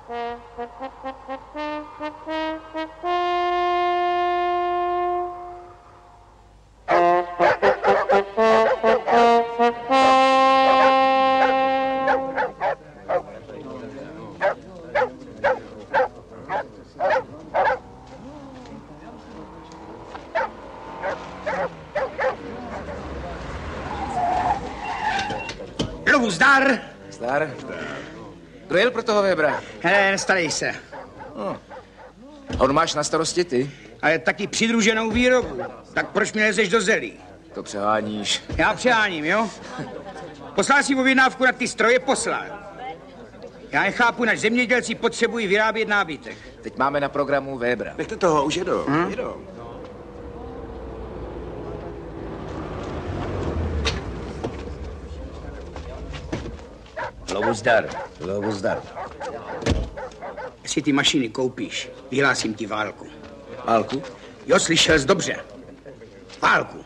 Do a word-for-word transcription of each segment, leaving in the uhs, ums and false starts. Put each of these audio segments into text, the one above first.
Zdar. Zdar. Kdo jel pro toho Webera? Ne, nestarej se. No. On máš na starosti ty? Ale taky přidruženou výrobu. Tak proč mi lezeš do zelí? To přeháníš. Já přeháním, jo? Poslal si objednávku na ty stroje, poslal. Já nechápu, nač zemědělci potřebují vyrábět nábytek. Teď máme na programu Webera. Nechte toho, už jedou. Hmm? Jedou. Lovu zdar, lovu zdar. Jestli ty mašiny koupíš, vyhlásím ti válku. Válku? Jo, slyšel jsi dobře. Válku.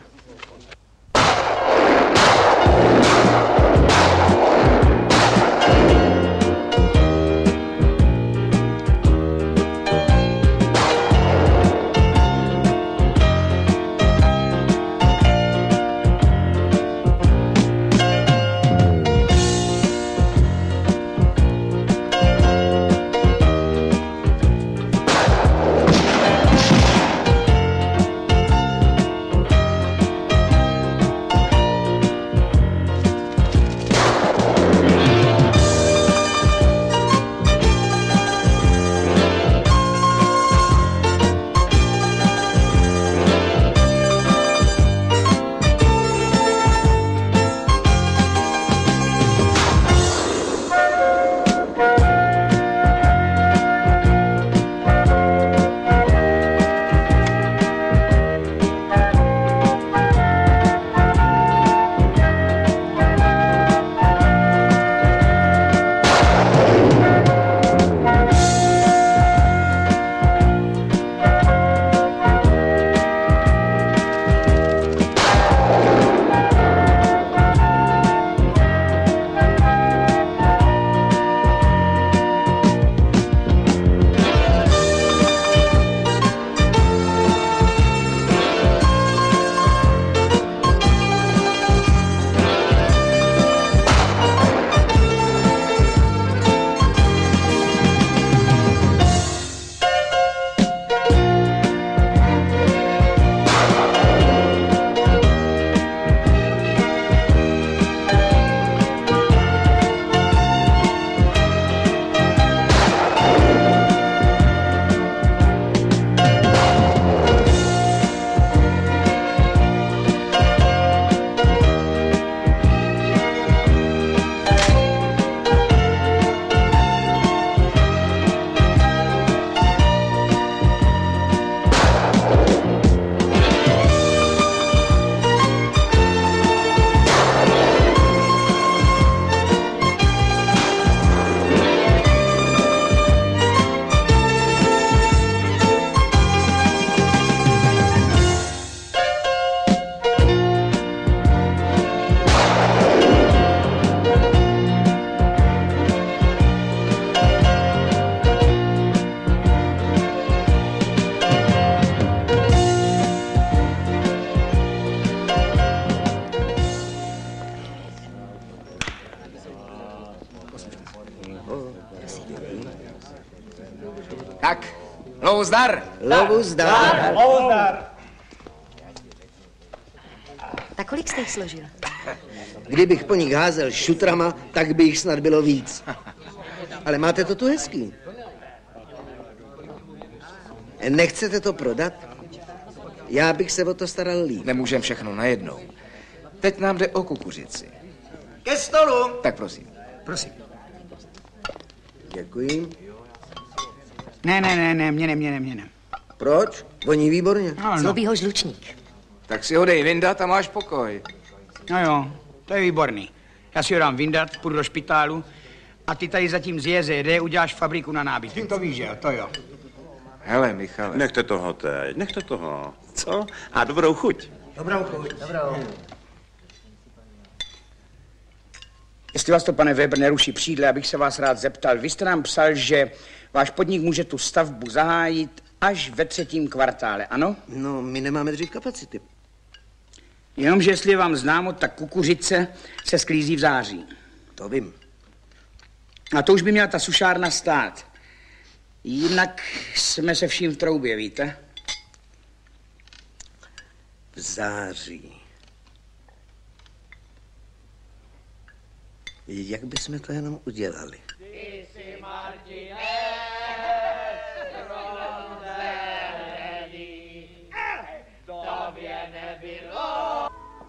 Tak, lovu zdar. Lovu zdar. Lovu zdar. Tak kolik jste jich složil? Kdybych po nich házel šutrama, tak by jich snad bylo víc. Ale máte to tu hezký. Nechcete to prodat? Já bych se o to staral líp. Nemůžem všechno najednou. Teď nám jde o kukuřici. Ke stolu. Tak prosím. Prosím. Děkuji. Ne, ne, ne, ne, mě ne, mě ne, mě ne. Proč? Voní výborně. No, no. Zlobí ho žlučník. Tak si ho dej vyndat a máš pokoj. No jo, to je výborný. Já si ho dám vyndat, půjdu do špitálu a ty tady zatím z J Z D uděláš fabriku na nábytek. To víš, že jo, to jo. Hele, Michale. Nechte toho teď, nechte toho. Co? A dobrou chuť. Dobrou chuť. Dobrou. Jestli vás to, pane Weber, neruší přídle, abych se vás rád zeptal. Vy jste nám psal, že váš podnik může tu stavbu zahájit až ve třetím kvartále, ano? No, my nemáme dřív kapacity. Jenomže jestli je vám známo, tak kukuřice se sklízí v září. To vím. A to už by měla ta sušárna stát. Jinak jsme se vším v troubě, víte? V září. Jak bychom to jenom udělali? Ty jsi, Martine, tobě nebylo.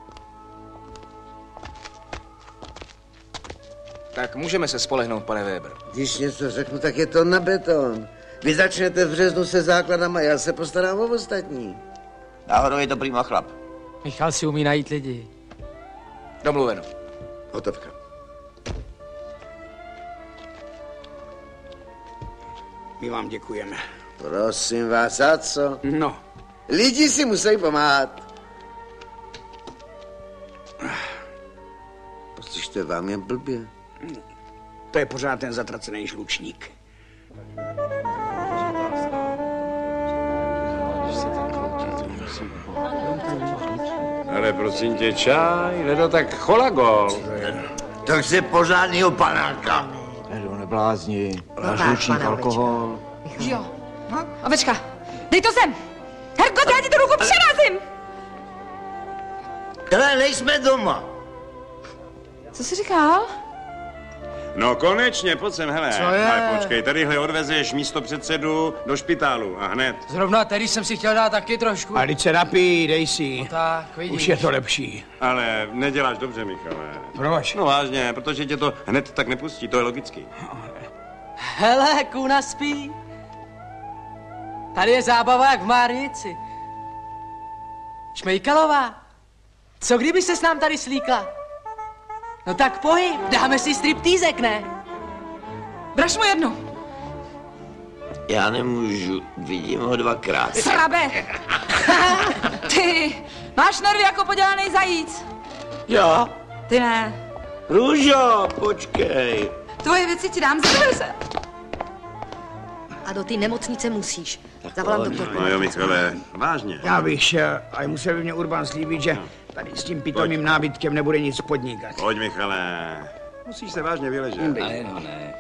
Tak můžeme se spolehnout, pane Weber. Když něco řeknu, tak je to na beton. Vy začnete v březnu se základama, já se postarám o ostatní. Náhodou je to prima chlap. Michal si umí najít lidi. Domluveno. Hotovka. My vám děkujeme. Prosím vás, a co? No. Lidi si musí pomáhat. Poslyšte, vám je blbě. To je pořád ten zatracený žlučník. Ale prosím tě, čaj, nedo tak cholagol. To chce pořádnýho panáka. Nedo, neblázni. No Žlučník, alkohol. Jo. Ovečka, dej to sem. Herko, já ti tu ruku přerazím. Ale nejsme doma. Co jsi říkal? No konečně, pojď sem, hele. Co je? Ale počkej, tadyhle odvezeš místo předsedu do špitálu a hned. Zrovna tady jsem si chtěl dát taky trošku. A teď se napij, dej si. Tak, vidíš. Už je to lepší. Ale neděláš dobře, Michale. Proč? No vážně, protože tě to hned tak nepustí, to je logický. Hele, kůna spí. Tady je zábava jak v Márnici. Šmejkalová, co kdyby se s nám tady slíkla? No tak pohyb, dáme si striptýzek, ne? Braš mu jednu. Já nemůžu, vidím ho dvakrát. Srabe. Ty, máš nervy jako podělaný zajíc. Jo? Ty ne. Růžo, počkej. Tvoje věci ti dám, zabil se. A do té nemocnice musíš. Zavolám doktorku. No jo, Michale, vážně. Já bych šel, ale musel by mě Urban slíbit, že tady s tím pitomým nábytkem nebude nic podnikat. Pojď, Michale. Musíš se vážně vyležet. Ale no ne.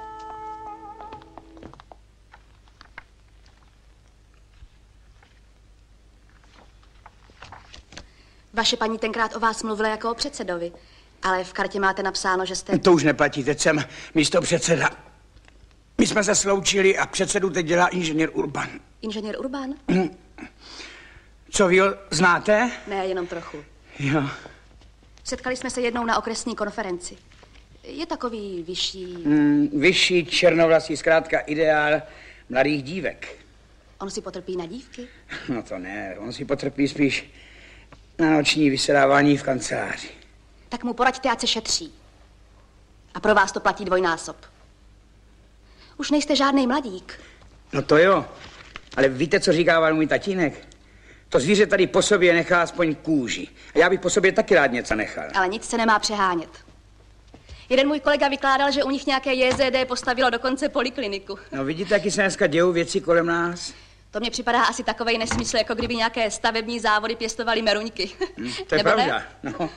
Vaše paní tenkrát o vás mluvila jako o předsedovi, ale v kartě máte napsáno, že jste... To už neplatí, teď jsem místo předseda. My jsme se sloučili a předsedu teď dělá inženýr Urban. Inženýr Urban? Co vy ho znáte? Ne, jenom trochu. Jo. Setkali jsme se jednou na okresní konferenci. Je takový vyšší... Mm, vyšší, černovlasý, zkrátka ideál mladých dívek. On si potrpí na dívky? No to ne, on si potrpí spíš na noční vysedávání v kanceláři. Tak mu poraďte, ať se šetří. A pro vás to platí dvojnásob. Už nejste žádnej mladík. No to jo, ale víte, co říkával můj tatínek? To zvíře tady po sobě nechá aspoň kůži. A já bych po sobě taky rád něco nechal. Ale nic se nemá přehánět. Jeden můj kolega vykládal, že u nich nějaké J Z D postavilo dokonce polikliniku. No vidíte, jaký se dneska dějou věci kolem nás? To mně připadá asi takovej nesmysl, jako kdyby nějaké stavební závody pěstovaly meruňky. Hm, to je Nebo pravda, ne? no.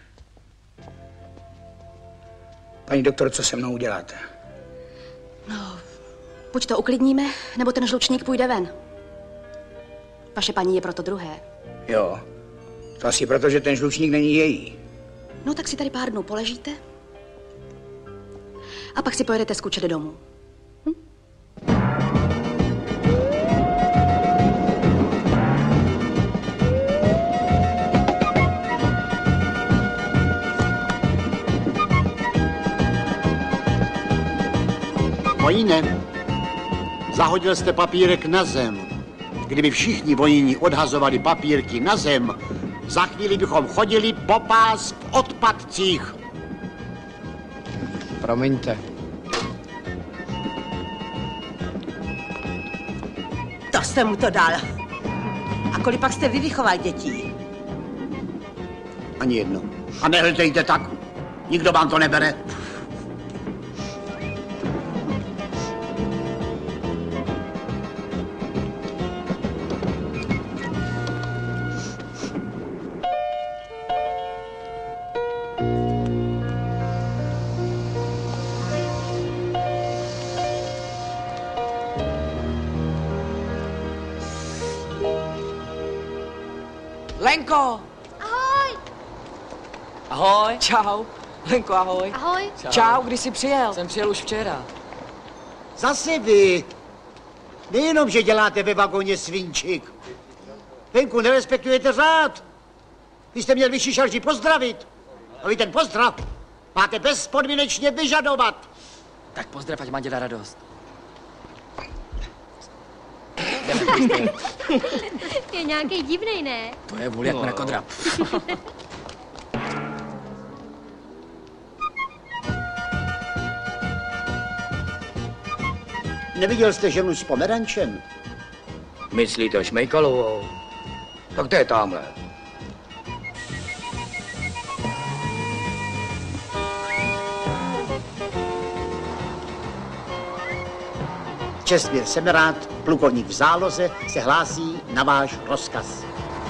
Paní doktor, co se mnou uděláte? No, buď to uklidníme, nebo ten žlučník půjde ven. Vaše paní je proto druhé. Jo, to asi proto, že ten žlučník není její. No tak si tady pár dnů poležíte a pak si pojedete zkučet domů. Hm? Vojíne, zahodil jste papírek na zem. Kdyby všichni vojíni odhazovali papírky na zem, za chvíli bychom chodili po pás v odpadcích. Promiňte. To jste mu to dal. A kolik pak jste vy vychoval dětí? Ani jedno. A nehledejte tak. Nikdo vám to nebere. Lenko! Ahoj! Ahoj. Čau. Lenko, ahoj. Ahoj. Čau. Čau, kdy jsi přijel? Jsem přijel už včera. Zase vy. Nejenom, že děláte ve vagóně svinčik. Venku nerespektujete řád. Vy jste měl vyšší šarži pozdravit. A vy ten pozdrav máte bezpodmínečně vyžadovat. Tak pozdrav, ať má děda radost. Je nějaký divnej, ne? To je vůl jak mrakodrap. Neviděl jste ženu s pomerančem? Myslíte Šmejkalovou? Tak to je tamhle. Čestmír Semerád, plukovník v záloze, se hlásí na váš rozkaz.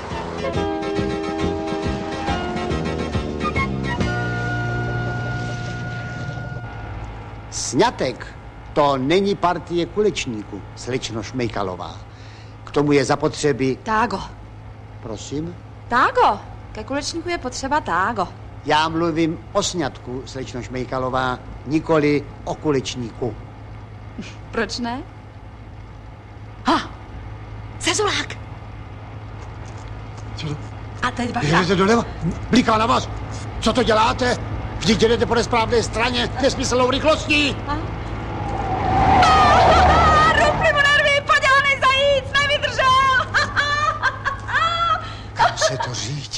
Sňatek to není partie kulečníků, slečno Šmejkalová. K tomu je zapotřebí... Tágo. Prosím? Tágo. Ke kulečníku je potřeba tágo. Já mluvím o sňatku, slečno Šmejkalová, nikoli o kulečníku. Proč ne? Ha! Cezulák! Co to? A teď bacha. Jdete doleva? Bliká na vás. Co to děláte? Vždyť jdete po nesprávné straně nesmyslnou rychlostí. Rupli mu nervy, podělaný zajíc, nevydržel! Kam se to řídí?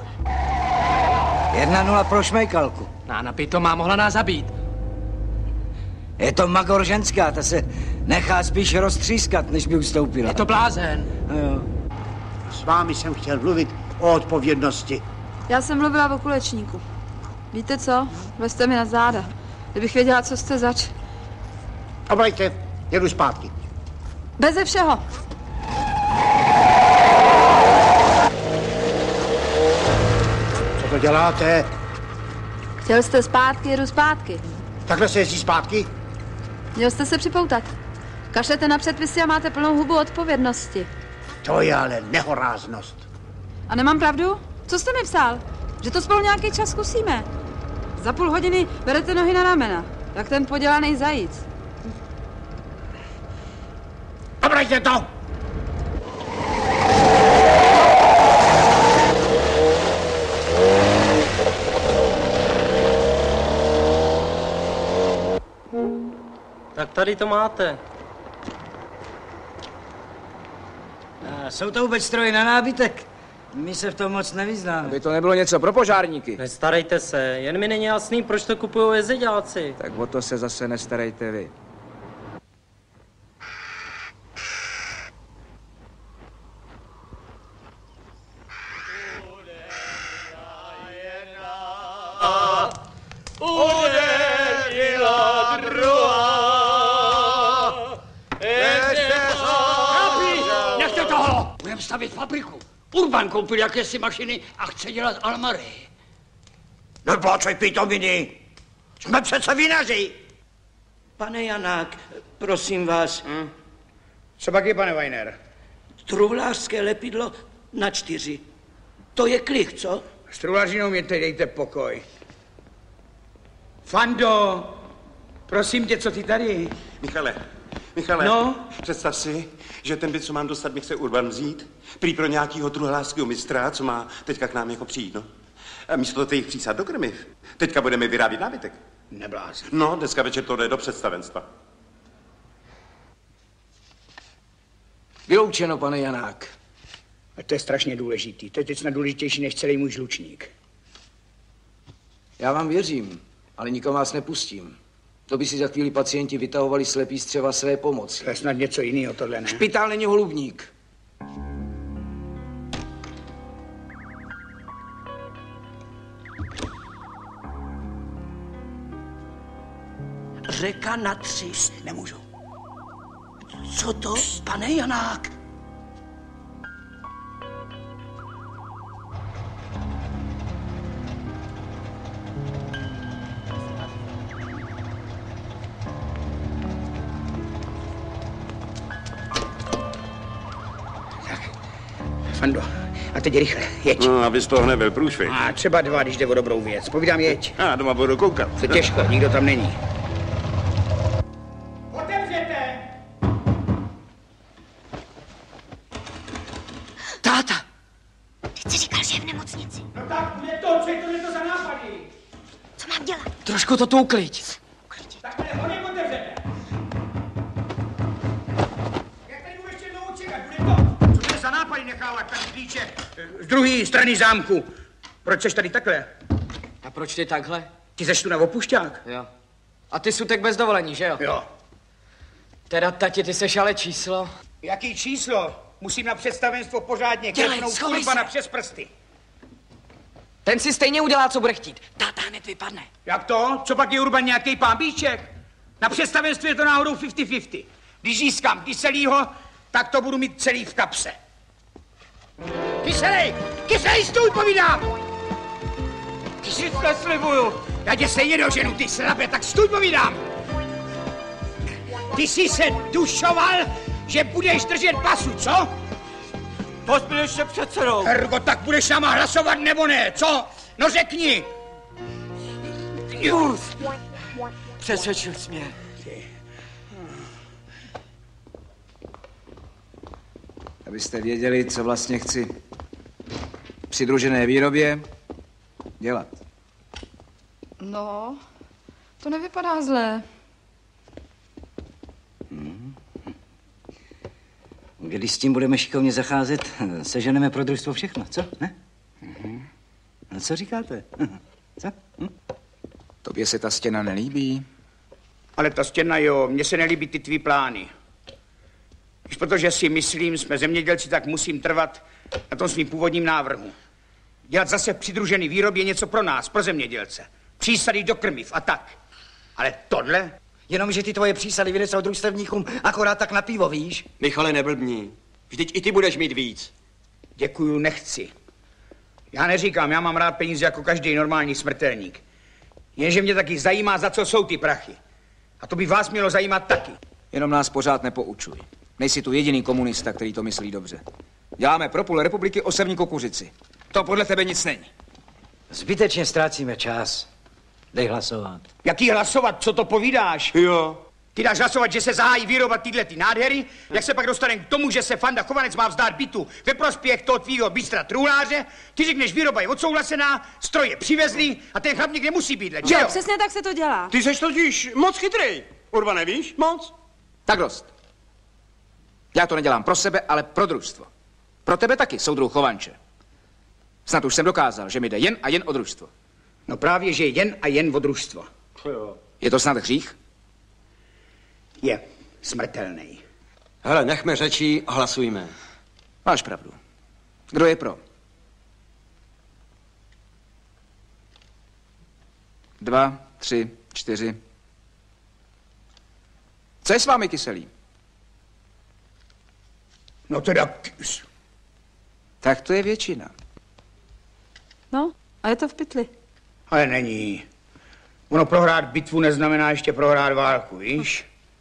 jedna nula pro Šmejkalku. Na napito má mohla nás zabít. Je to magor ženská, ta se nechá spíš roztřískat, než by ustoupila. Je to blázen. Jo. S vámi jsem chtěl mluvit o odpovědnosti. Já jsem mluvila o kulečníku. Víte co? Vlezte mi na záda. Kdybych věděla, co jste zač. Obraťte, jedu zpátky. Beze všeho. Co to děláte? Chtěl jste zpátky, jedu zpátky. Takhle se jezdí zpátky? Měl jste se připoutat. Kašlete na předpisy a máte plnou hubu odpovědnosti. To je ale nehoráznost. A nemám pravdu? Co jste mi psal? Že to spolu nějaký čas zkusíme. Za půl hodiny berete nohy na ramena. Jak ten podělaný zajíc. Obraťte to! Tak tady to máte. A jsou to vůbec stroje na nábytek? My se v tom moc nevyznáme. Aby to nebylo něco pro požárníky. Nestarejte se, jen mi není jasný, proč to kupují jezdeďáci. Tak o to se zase nestarejte vy. Uderila druhá. Nechte toho! Budeme stavit fabriku. Urban koupil jakési mašiny a chce dělat almary. Nepláčej, pitominy. Jsme přece vinaři. Pane Janák, prosím vás. Hm? Co pak je, pane Weiner? Truhlářské lepidlo na čtyři. To je klich, co? S truhlářinou mě teď dejte pokoj. Fando, prosím tě, co ty tady? Michale, Michale, no? Představ si, že ten byt, co mám dostat, mi chce Urban vzít. Prý pro nějakýho truhlářského mistra, co má teďka k nám jako přijít, no. A místo toho jich přísad do krmiv. Teďka budeme vyrábět nábytek. Neblázen. No, dneska večer to jde do představenstva. Vyloučeno, pane Janák. A to je strašně důležitý. To je teď snad důležitější než celý můj žlučník. Já vám věřím, ale nikomu vás nepustím. To by si za chvíli pacienti vytahovali slepý střeva své pomoci. To je snad něco jiného, tohle ne? Špitál není holubník. řeka na tři. Nemůžu. Co to, pane Janák? Fando, a teď rychle, jeď. No, aby z toho nebyl průšvih. A třeba dva, když jde o dobrou věc. Povídám, jeď. Já doma budu koukat. To těžko, nikdo tam není. Otevřete! Táta! Teď jsi říkal, že je v nemocnici. No tak bude to, co je to, je to za nápady? Co mám dělat? Trošku to tu ukliď. Tak ne, honem otevřete. Jak tady budu ještě dlouho čekat, bude to? Co bude za nápady nechávat tady klíče z druhé strany zámku? Proč seš tady takhle? A proč ty takhle? Ty seš tu na opušťák? Jo. A ty Sutek bez dovolení, že jo? Jo. Teda, tati, ty seš ale číslo. Jaký číslo? Musím na představenstvo pořádně Dělej, klepnout schovej Urbana se. přes prsty. Ten si stejně udělá, co bude chtít. Táta hned vypadne. Jak to? Co pak je Urban nějaký pámbíček? Na představenstvu je to náhodou padesát na padesát. Když získám kyselýho, tak to budu mít celý v kapse. Kyselej! Kyselej, stůj, povídám! Ty si to slibuju. Já tě se jedoženu, ty srabe, tak stůj, povídám! Ty jsi se dušoval, že budeš držet pasu, co? Pozbudeš se předsedou. Ergo, tak budeš náma hlasovat nebo ne, co? No řekni! Uf. Přesvědčil jsi mě. Abyste věděli, co vlastně chci v přidružené výrobě dělat. No, to nevypadá zlé. Když s tím budeme šikovně zacházet, seženeme pro družstvo všechno, co? Ne? No co říkáte? Co? Hm? Tobě se ta stěna nelíbí? Ale ta stěna, jo, mně se nelíbí ty tvý plány. Když protože si myslím, jsme zemědělci, tak musím trvat na tom svým původním návrhu. Dělat zase v přidružený výrobě něco pro nás, pro zemědělce. Přísady do krmiv a tak. Ale tohle? Jenomže ty tvoje přísady vynesou družstevníkům akorát tak na pivo, víš? Michale, neblbni. Vždyť i ty budeš mít víc. Děkuju, nechci. Já neříkám, já mám rád peníze jako každý normální smrtelník. Jenže mě taky zajímá, za co jsou ty prachy. A to by vás mělo zajímat taky. Jenom nás pořád nepoučuj. Nejsi tu jediný komunista, který to myslí dobře. Děláme pro půl republiky osevní kukuřici. To podle tebe nic není. Zbytečně ztrácíme čas. Dej hlasovat. Jaký hlasovat? Co to povídáš? Jo. Ty dáš hlasovat, že se zahájí výroba tyhle ty nádhery, jak se pak dostaneme k tomu, že se Fanda Chovanec má vzdát bytu ve prospěch toho tvýho bystra truhláře, ty řekneš, výroba je odsouhlasená, stroje přivezli a ten chlap někde musí být, že No, jo? přesně tak se to dělá. Ty seš totiž moc chytrý. Urbane, víš? Moc. Tak dost. Já to nedělám pro sebe, ale pro družstvo. Pro tebe taky, soudruh Chovanče. Snad už jsem dokázal, že mi jde jen a jen o družstvo. No právě, že jen a jen o družstvo. Je to snad hřích? Je smrtelný. Hele, nechme řečí, hlasujme. Máš pravdu. Kdo je pro? Dva, tři, čtyři. Co je s vámi, Kyselý? No teda... Tak to je většina. No, a je to v pytli. Ale není. Ono prohrát bitvu neznamená ještě prohrát válku, víš?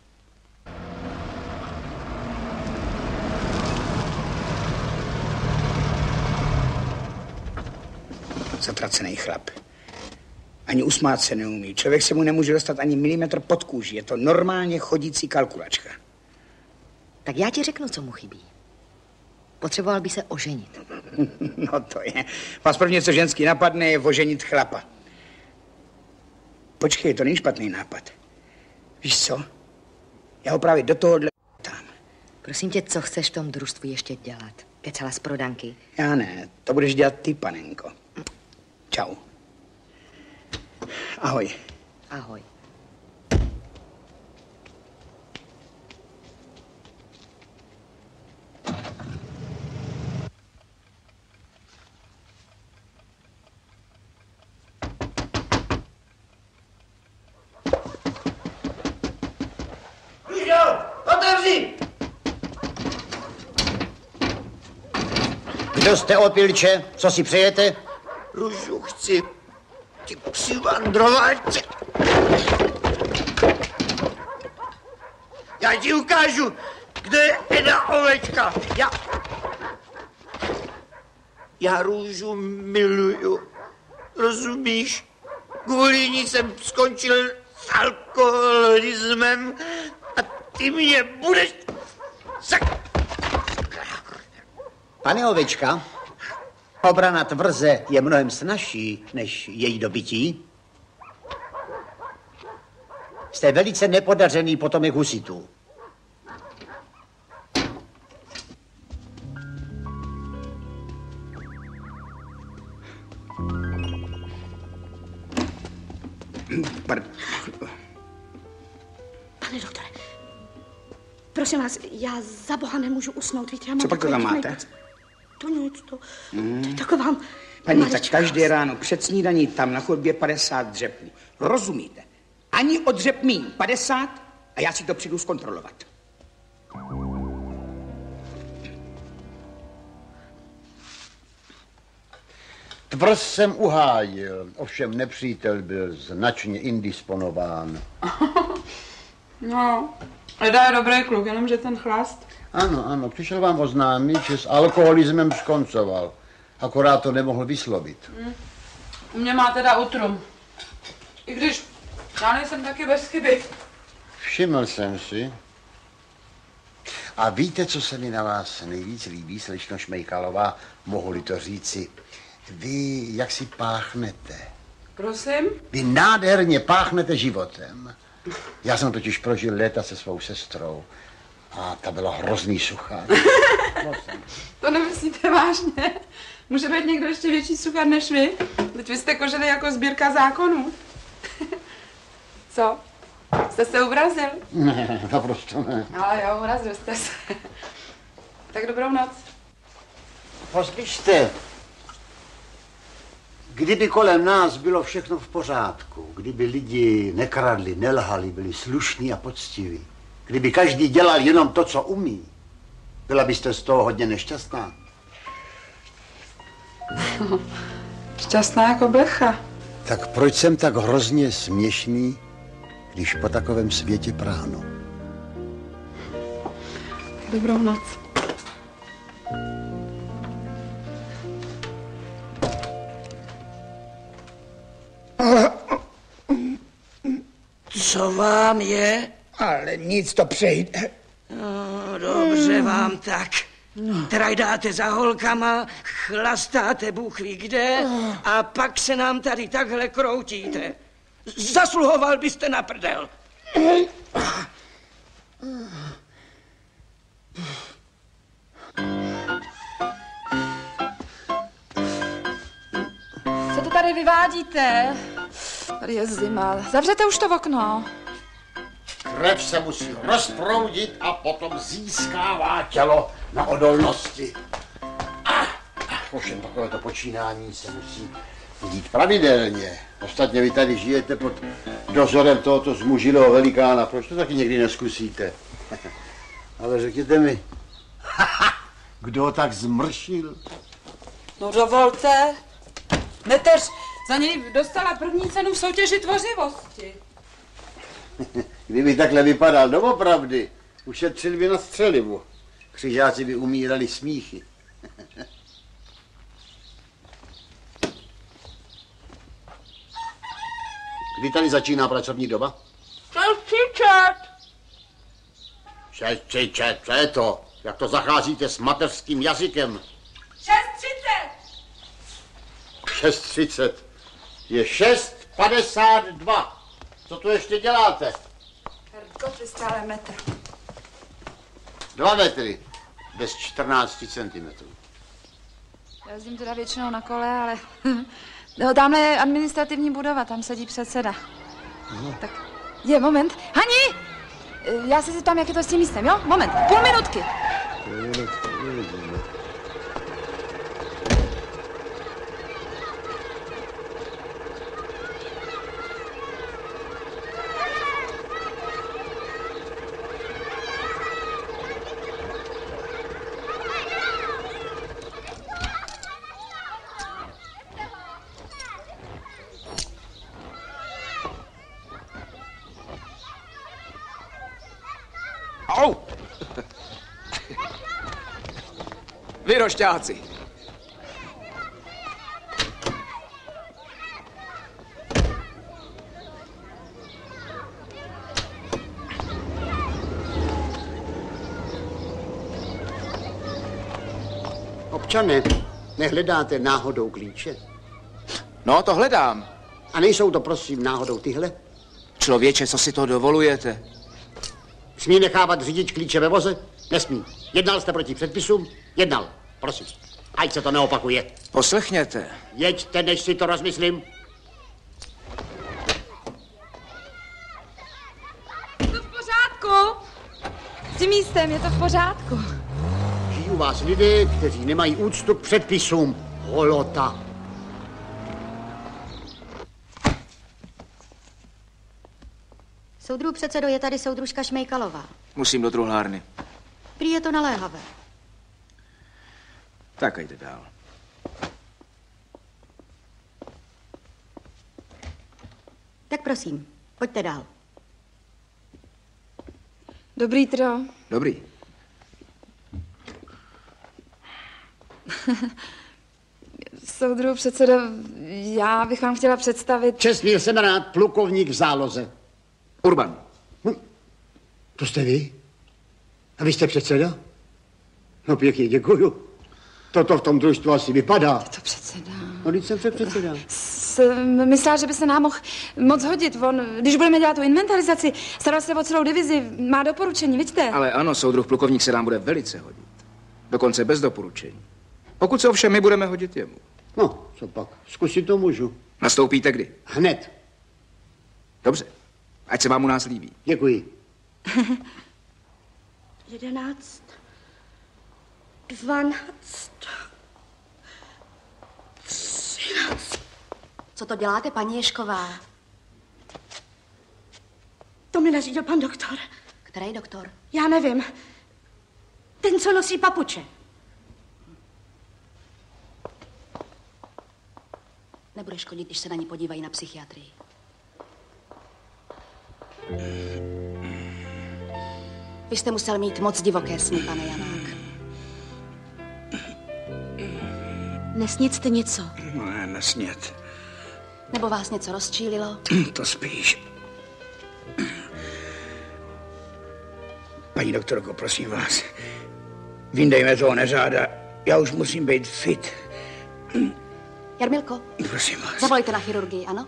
Zatracený chlap. Ani usmát se neumí. Člověk se mu nemůže dostat ani milimetr pod kůži. Je to normálně chodící kalkulačka. Tak já ti řeknu, co mu chybí. Potřeboval by se oženit. No to je. Vás prvně, co ženský napadne, je oženit chlapa. Počkej, to není špatný nápad. Víš co? Já ho právě do tohohle tam. Prosím tě, co chceš v tom družstvu ještě dělat? Kecala z prodanky? Já ne, to budeš dělat ty, panenko. Čau. Ahoj. Ahoj. Kdo jste opilče? Co si přejete? Růžu, chci ti přivandrovat. Já ti ukážu, kde je Eda Ovečka. Já... Já Růžu miluju. Rozumíš? Kvůli ní jsem skončil s alkoholismem a ty mě budeš... Pane Ovečka, obrana tvrze je mnohem snazší než její dobytí. Jste velice nepodařený potomek husitů. Pane doktore, prosím vás, já za boha nemůžu usnout, víte, já mám... Co pak to tam máte? To nic, to, Hmm. to je taková... Paní, maličká. tak každé ráno před snídaní tam na chodbě padesát dřepů. Rozumíte? Ani o dřep míň padesát a já si to přijdu zkontrolovat. Tvrz jsem uhájil, ovšem nepřítel byl značně indisponován. No, Eda je dobrý kluk, jenomže ten chlast. Ano, ano, přišel vám oznámit, že s alkoholismem skoncoval. Akorát to nemohl vyslovit. Hmm. U mě má teda utrum. I když já nejsem taky bez chyby. Všiml jsem si. A víte, co se mi na vás nejvíc líbí, slečno Šmejkalová, mohu-li to říci? Vy jak si páchnete. Prosím? Vy nádherně páchnete životem. Já jsem totiž prožil léta se svou sestrou a ta byla hrozný suchá. To nemyslíte vážně? Může být někdo ještě větší suchar než vy? Teď vy jste kožený jako sbírka zákonů. Co? Jste se uvrazil? Ne, naprosto ne. Ale jo, urazil jste se. Tak dobrou noc. Poslyšte, kdyby kolem nás bylo všechno v pořádku, kdyby lidi nekradli, nelhali, byli slušní a poctiví, kdyby každý dělal jenom to, co umí, byla byste z toho hodně nešťastná. Šťastná jako blecha. Tak proč jsem tak hrozně směšný, když po takovém světě práhnu? Dobrou noc. Co vám je? Ale nic, to přejde. No, dobře vám tak. Trajdáte za holkama, chlastáte Bůh ví kde a pak se nám tady takhle kroutíte. Zasluhoval byste na prdel. Co to tady vyvádíte? Tady je zima. Zavřete už to okno. Krev se musí rozproudit a potom získává tělo na odolnosti. Ah, ovšem takovéto počínání se musí dít pravidelně. Ostatně vy tady žijete pod dozorem tohoto zmužilého velikána. Proč to taky někdy neskusíte? Ale řekněte mi, kdo ho tak zmršil? No dovolte. Neteř za něj dostala první cenu v soutěži tvořivosti. Kdyby takhle vypadal doopravdy, ušetřili by na střelivu. Křižáci by umírali smíchy. Kdy tady začíná pracovní doba? šest třicet. šest třicet, co je to? Jak to zacházíte s mateřským jazykem? šest třicet. šest třicet. Je šest padesát dva. Co tu ještě děláte? Herko, ty stále metr. Dva metry. Bez čtrnácti centimetrů. Já jezdím teda většinou na kole, ale... No, tamhle je administrativní budova, tam sedí předseda. Aha. Tak, je, moment. Hani! Já se zeptám, jak je to s tím místem, jo? Moment, půl minutky. Au! Vy rošťáci. Občane, nehledáte náhodou klíče? No, to hledám. A nejsou to, prosím, náhodou tyhle? Člověče, co si to dovolujete? Smí nechávat řidič klíče ve voze? Nesmí. Jednal jste proti předpisům? Jednal. Prosím. Ať se to neopakuje. Poslechněte. Jeďte, než si to rozmyslím. Je to v pořádku? S tím místem je to v pořádku. Žijí u vás lidé, kteří nemají úctu k předpisům. Holota. Soudruh předsedo, je tady soudružka Šmejkalová. Musím do truhlárny. Prý je to naléhavé. Tak a jde dál. Tak prosím, pojďte dál. Dobrý, Tro. Dobrý. Soudruh předsedo, já bych vám chtěla představit... Čestný jsem rád, plukovník v záloze. Urban. Hm. To jste vy? A vy jste předseda? No pěkně, děkuju. Toto v tom družstvu asi vypadá. To předseda. No, když jsem se předseda. Jsem myslela, že by se nám mohl moc hodit. On, když budeme dělat tu inventarizaci, staral se o celou divizi, má doporučení, vidíte? Ale ano, soudruh plukovník se nám bude velice hodit. Dokonce bez doporučení. Pokud se ovšem my budeme hodit jemu. No, co pak? Zkusit to můžu. Nastoupíte kdy? Hned. Dobře. Ať se vám u nás líbí. Děkuji. Jedenáct. Dvanáct. Třináct. Co to děláte, paní Ježková? To mi nařídil pan doktor. Který doktor? Já nevím. Ten, co nosí papuče. Nebude škodit, když se na ní podívají na psychiatrii. Vy jste musel mít moc divoké sny, pane Janák. Nesnit jste něco? No, ne, nesnět. Nebo vás něco rozčílilo? To spíš. Paní doktorko, prosím vás, vyndejme toho neřáda. Já už musím být fit. Jarmilko, prosím vás. zavolejte na chirurgii, ano?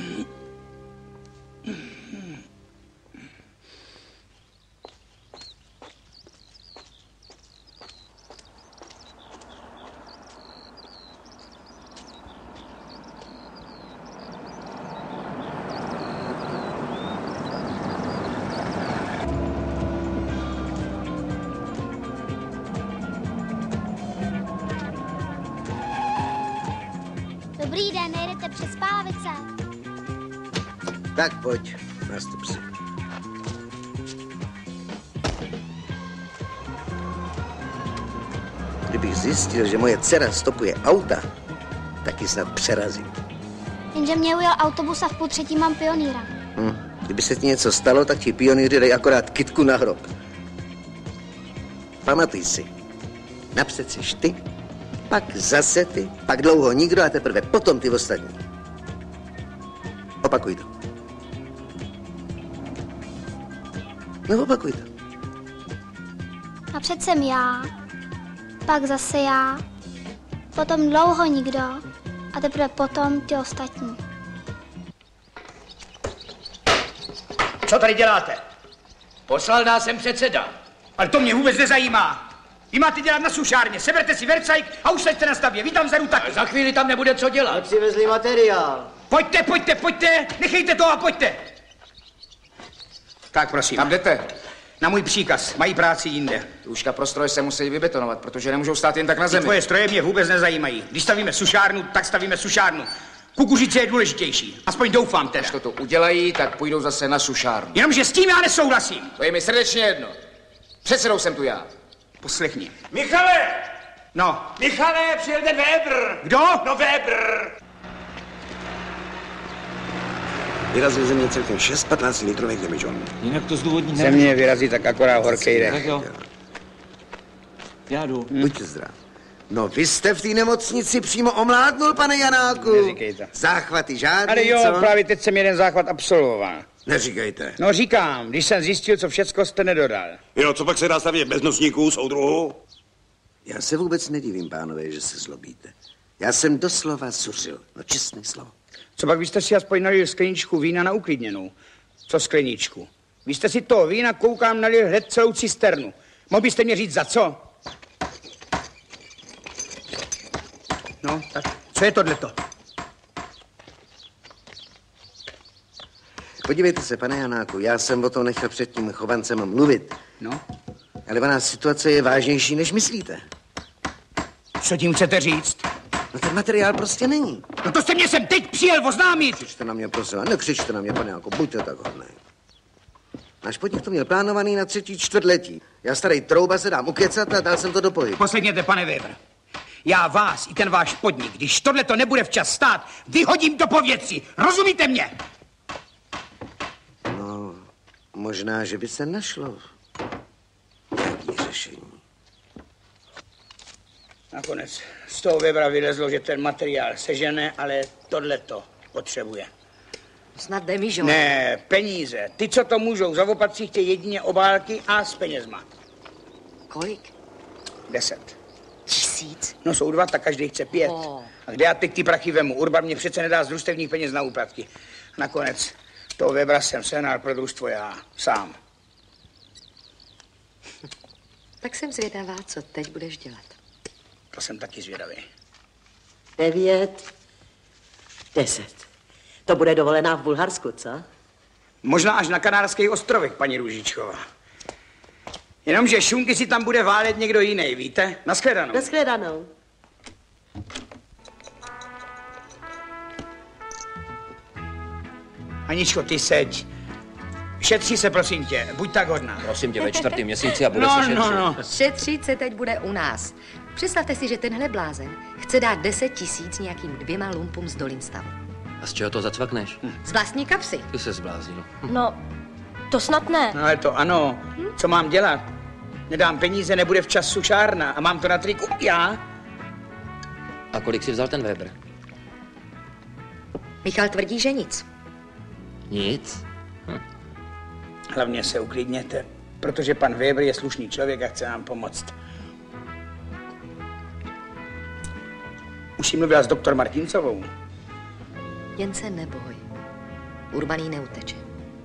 Dobrý den, nejdete přes Pálavice. Tak pojď, nastup si. Kdybych zjistil, že moje dcera stopuje auta, tak ji snad přerazím. Jenže mě ujel autobus a v půl třetí mám pionýra. Hm. Kdyby se ti něco stalo, tak ti pionýři dají akorát kytku na hrob. Pamatuj si, napřed seš ty, pak zase ty, pak dlouho nikdo a teprve potom ty ostatní. Opakuj to. No, opakuj to. Napřed jsem já, pak zase já, potom dlouho nikdo a teprve potom ty ostatní. Co tady děláte? Poslal nás sem předseda. Ale to mě vůbec nezajímá. Vy máte dělat na sušárně, seberte si vercajk a už jste na stavbě. Vy tam vzadu taky. Za chvíli tam nebude co dělat. Nepřivezli materiál. Pojďte, pojďte, pojďte, nechejte to a pojďte. Tak prosím. Tam jdete. Na můj příkaz, mají práci jinde. Tůžka pro stroje se musí vybetonovat, protože nemůžou stát jen tak na zemi. Tvoje stroje mě vůbec nezajímají. Když stavíme sušárnu, tak stavíme sušárnu. Kukuřice je důležitější. Aspoň doufám teda. Až to tu udělají, tak půjdou zase na sušárnu. Jenomže s tím já nesouhlasím. To je mi srdečně jedno. Předsedou jsem tu já. Poslechni. Michale! No. Michale, přijel ten Weber. Kdo? No Weber. Vyrazil ze mě celkem šest patnáct litrových demižon. Jinak to zdůvodní Ze mě vyrazí tak akorát horkej dech. Tak jo. Já jdu. Hmm. Buďte zdrav. No, vy jste v té nemocnici přímo omládnul, pane Janáku. Neříkejte. Záchvaty žádný, Ale jo, co? právě teď jsem jeden záchvat absolvoval. Neříkejte. No říkám, když jsem zjistil, co všecko jste nedodal. Jo, co pak se dá stavět bez nosníků, soudruhu? Já se vůbec nedivím, pánové, že se zlobíte. Já jsem doslova zuřil. No, čestné slovo. Co pak vy jste si aspoň nalil skleničku vína na uklidněnou? Co skleničku? Vy jste si to vína, koukám, nalil hned celou cisternu. Mohl byste mě říct za co? No, tak co je tohleto? Podívejte se, pane Janáku, já jsem o tom nechal před tím chovancem mluvit. No? Ale ona situace je vážnější, než myslíte. Co tím chcete říct? No ten materiál prostě není. No to jste mě sem teď přijel oznámit! Křičte na mě, prosím, a nekřičte na mě, pane Janáku, buďte tak hodnej. Náš podnik to měl plánovaný na třetí čtvrtletí. Já starý trouba se dám ukecat a dal jsem to do pohybu. Posledněte, pane Weber. Já vás i ten váš podnik, když tohle to nebude včas stát, vyhodím do povětří. Rozumíte mě? No, možná, že by se našlo nějaké řešení. Nakonec z toho Webera vylezlo, že ten materiál sežene, ale tohle to potřebuje. Snad demižon. Ne, peníze. Ty, co to můžou, za opatří chtějí jedině obálky a s penězma. Kolik? Deset. Tisíc? No jsou dva, tak každý chce pět. Oh. A kde já teď ty prachy vemu? Urban mě přece nedá z družstevních peněz na úplatky. Nakonec toho Webera jsem sehnal pro družstvo já sám. Tak jsem zvědavá, co teď budeš dělat. To jsem taky zvědavý. Devět. Deset. To bude dovolená v Bulharsku, co? Možná až na Kanárských ostrovech, paní Růžičková. Jenomže šunky si tam bude válet někdo jiný, víte? Nashledanou. Nashledanou. Aničko, ty seď. Šetří se, prosím tě, buď tak hodná. Prosím tě, ve čtvrtém měsíci a bude no, se šetřit. No, no. Šetřit se teď bude u nás. Představte si, že tenhle blázen chce dát deset tisíc nějakým dvěma lumpům z Dolinstavu. A z čeho to zacvakneš? Hm. Z vlastní kapsy. Ty se zbláznil. No, to snad ne. No ale to ano. Hm? Co mám dělat? Nedám peníze, nebude včas sušárna a mám to na triku já. A kolik si vzal ten Weber? Michal tvrdí, že nic. Nic? Hm. Hlavně se uklidněte, protože pan Weber je slušný člověk a chce nám pomoct. Už jsi mluvila s doktor Martincovou? Jen se neboj. Urbaný neuteče.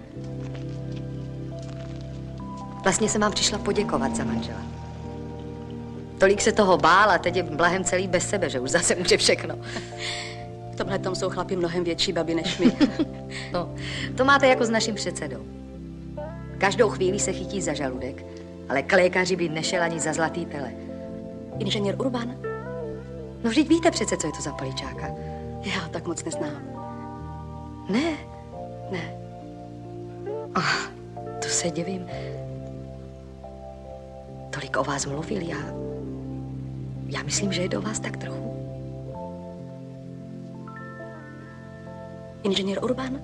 Vlastně jsem vám přišla poděkovat za manžela. Tolik se toho bál a teď je blahem celý bez sebe, že už zase může všechno. V tomhle tom jsou chlapi mnohem větší babi než my. No, to máte jako s naším předsedou. Každou chvíli se chytí za žaludek, ale k lékaři by nešel ani za zlatý tele. Inženýr Urban? No vždyť víte přece, co je to za paličáka. Já tak moc neznám. Ne? Ne. Oh, to se divím. Tolik o vás mluvil, já... Já myslím, že je do vás tak trochu. Inženýr Urban?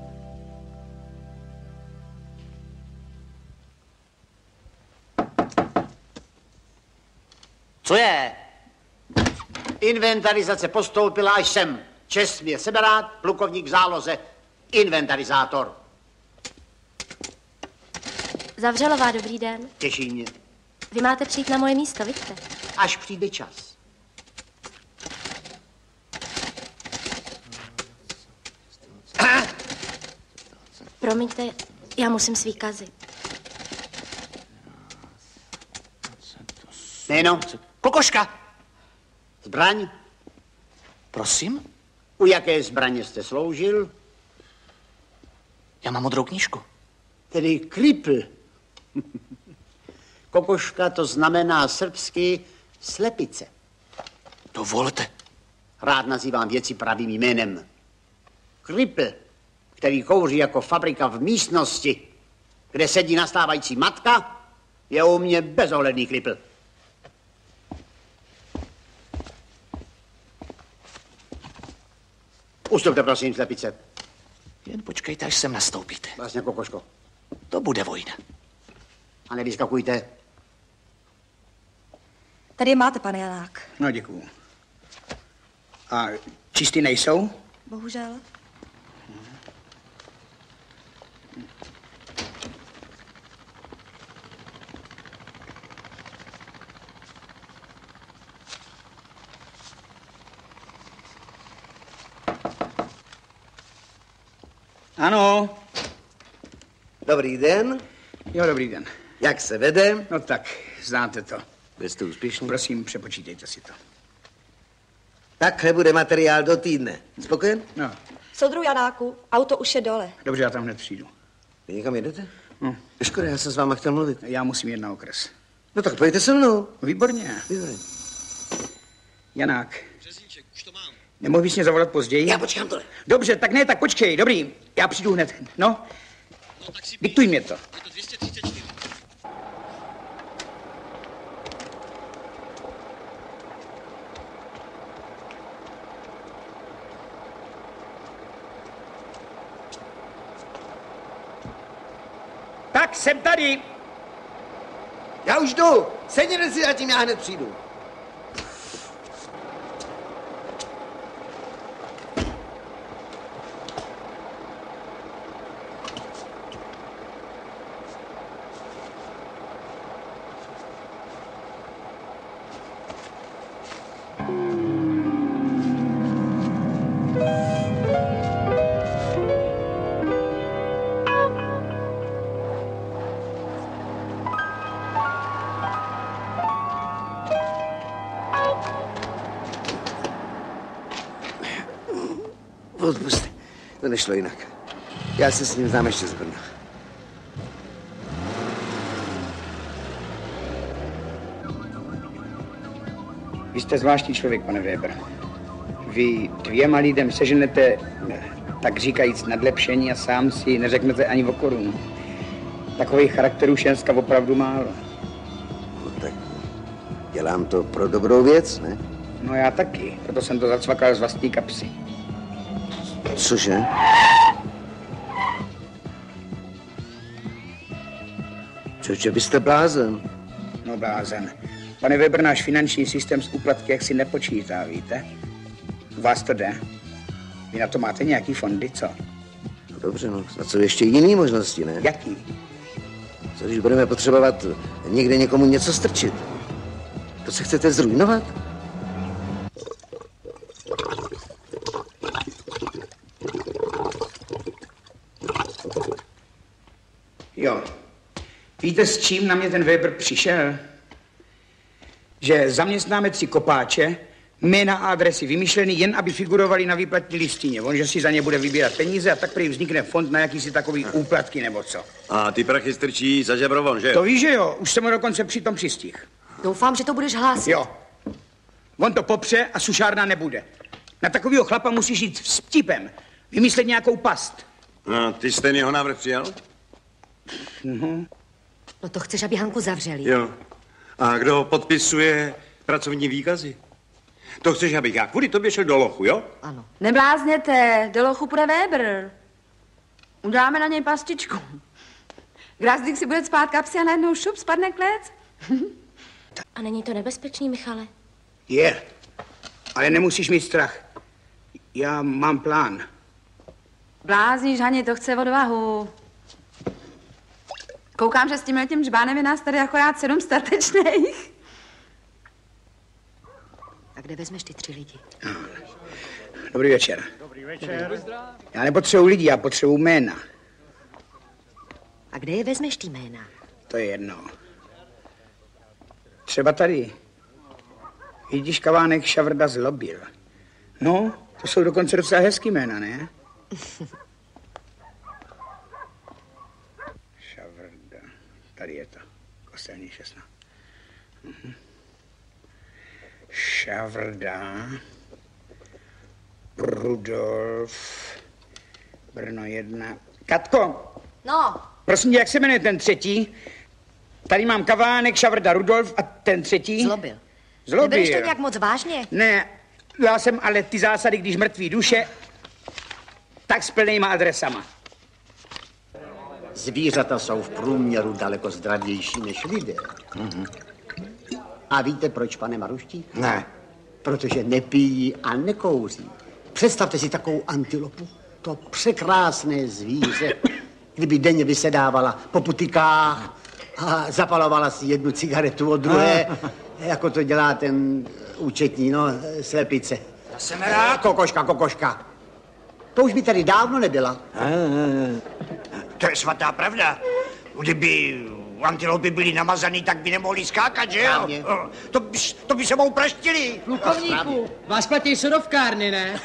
Co je? Inventarizace postoupila až sem. Čestně seberát, plukovník v záloze, inventarizátor. Zavřelová, dobrý den. Těší mě. Vy máte přijít na moje místo, vidíte? Až přijde čas. Promiňte, já musím svý kazy. Jméno? Kokoška. Zbraň? Prosím? U jaké zbraně jste sloužil? Já mám modrou knížku. Tedy kripl. Kokoška to znamená srbsky slepice. Dovolte. Rád nazývám věci pravým jménem. Kripl, který kouří jako fabrika v místnosti, kde sedí nastávající matka, je u mě bezohledný kripl. Ustupte, prosím, slepice. Jen počkejte, až sem nastoupíte. Vlastně, kokoško. To bude vojna. A nevyskakujte. Tady je máte, pane Janák. No, děkuju. A čistý nejsou? Bohužel. Ano. Dobrý den. Jo, dobrý den. Jak se vede? No tak, znáte to. Vy jste úspěšný? Prosím, přepočítejte si to. Takhle bude materiál do týdne. Spokojen? No. Soudru Janáku, auto už je dole. Dobře, já tam hned přijdu. Vy někam jedete? No. Škoda, já jsem s váma chtěl mluvit. Já musím jít na okres. No tak pojďte se mnou. Výborně. Výborně. Janák. Nemohl bys mě zavolat později? Já počkám tohle. Dobře, tak ne, tak počkej, dobrý. Já přijdu hned. No, no tak si diktuj mě to. Je to dvě stě třicet čtyři. Tak, jsem tady. Já už jdu. Sedněte si a tím já hned přijdu. Odpuste, to nešlo jinak. Já se s ním znám ještě z Brna. Vy jste zvláštní člověk, pane Weber. Vy dvěma lidem seženete, tak říkajíc, nadlepšení a sám si neřeknete ani o korunu. Takových charakterů Šenska opravdu málo. No tak dělám to pro dobrou věc, ne? No já taky, proto jsem to zacvakal z vlastní kapsy. Cože? Čoče, vy jste blázen? No blázen. Pane Weber, náš finanční systém z úplatky jak si nepočítá, víte? U vás to jde. Vy na to máte nějaký fondy, co? No dobře, no. A co ještě jiný možnosti, ne? Jaký? Co když budeme potřebovat někde někomu něco strčit? To se chcete zrujnovat? Jo. Víte, s čím na mě ten Weber přišel? Že zaměstnáme tři kopáče, jména a adresy vymyšlený jen, aby figurovali na výplatní listině. On, že si za ně bude vybírat peníze a tak prý vznikne fond na jakýsi takový úplatky nebo co. A ty prachy strčí za žebrovon, že? To víš, že jo? Už jsem ho dokonce přitom přistih. Doufám, že to budeš hlásit. Jo. On to popře a sušárna nebude. Na takovýho chlapa musíš jít s vtipem. Vymyslet nějakou past. No, ty jsi ten jeho návrh přijal? Mhm. No to chceš, aby Hanku zavřeli. Jo. A kdo podpisuje pracovní výkazy? To chceš, abych já kvůli tobě šel do lochu, jo? Ano. Neblázněte, do lochu půjde Weber. Uděláme na něj pastičku. Grazdik si bude spát kapsy a najednou šup, spadne klec. A není to nebezpečný, Michale? Je, ale nemusíš mít strach. Já mám plán. Blázníš, Haně, to chce odvahu. Koukám, že s tím letím žbánem je nás tady akorát sedm statečných. A kde vezmeš ty tři lidi? Dobrý večer. Dobrý večer. Já nepotřebuji lidi, já potřebuji jména. A kde je vezmeš ty jména? To je jedno. Třeba tady. Vidíš, Kavánek Šavrda Zlobil. No, to jsou dokonce docela hezký jména, ne? Šavrda. Tady je to. Kostelní šestna. Mhm. Šavrda. Rudolf. Brno jedna. Katko! No. Prosím tě, jak se jmenuje ten třetí? Tady mám Kavánek, Šavrda, Rudolf a ten třetí? Zlobil. Zlobil. Nebereš to nějak moc vážně? Ne, já jsem ale ty zásady, když mrtví duše... Tak s plnýma adresama. Zvířata jsou v průměru daleko zdravější než lidé. Mm-hmm. A víte proč, pane Marušti? Ne. Protože nepijí a nekouří. Představte si takovou antilopu, to překrásné zvíře, kdyby denně vysedávala po putikách a zapalovala si jednu cigaretu od druhé, jako to dělá ten účetní, no, slepice. Já jsem rád. Kokoška, kokoška. To už by tady dávno nebyla. To je svatá pravda. Kdyby antilopy byly namazaný, tak by nemohli skákat, že jo? To by, to by se mou praštili. Plukovníku, vás platí sodovkárny, ne?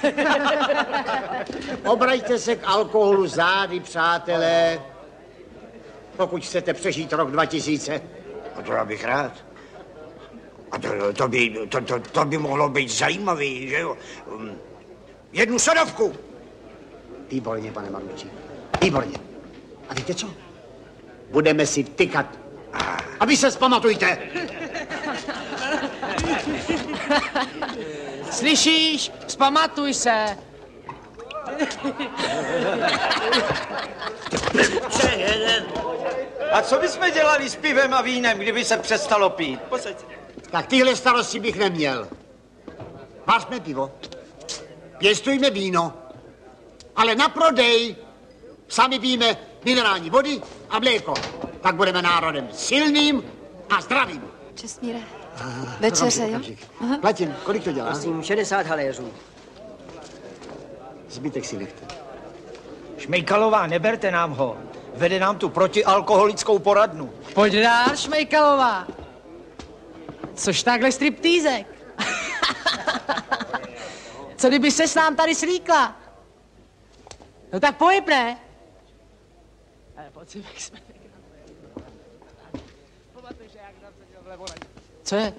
Obraťte se k alkoholu zády, přátelé, pokud chcete přežít rok dva tisíce. A to já bych rád. A to, to, by, to, to, to by mohlo být zajímavý, že jo? Jednu sodovku. Výborně, pane Maruči, výborně. A víte co? Budeme si tykat. A vy se vzpamatujte. Slyšíš? Vzpamatuj se. A co bychom dělali s pivem a vínem, kdyby se přestalo pít? Posaďte. Tak tyhle starosti bych neměl. Vařme pivo. Pěstujme víno. Ale na prodej sami pijeme minerální vody a mléko. Tak budeme národem silným a zdravým. Čestmíre, večeře, jo? Platím, kolik to dělá? Prosím, šedesát haléřů. Zbytek si nechte. Šmejkalová, neberte nám ho. Vede nám tu protialkoholickou poradnu. Pojď dál, Šmejkalová. Což takhle striptýzek? Co kdyby se s nám tady slíkla? No tak pojď, ne? Ale pojď si, jak jsme... Co je?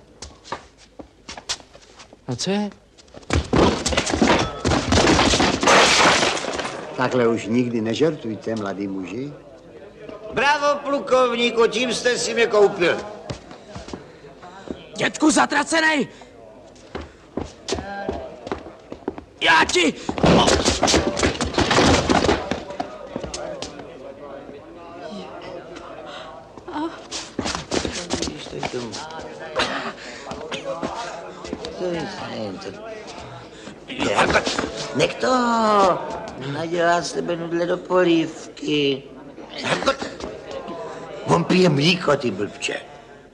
No co je? Takhle už nikdy nežertujte, mladý muži. Bravo, plukovníku, tím jste si mě koupil. Dětku zatracenej! Já ti... Nech to, nadělá z tebe nudle do polívky. On pije mlíko, ty blbče.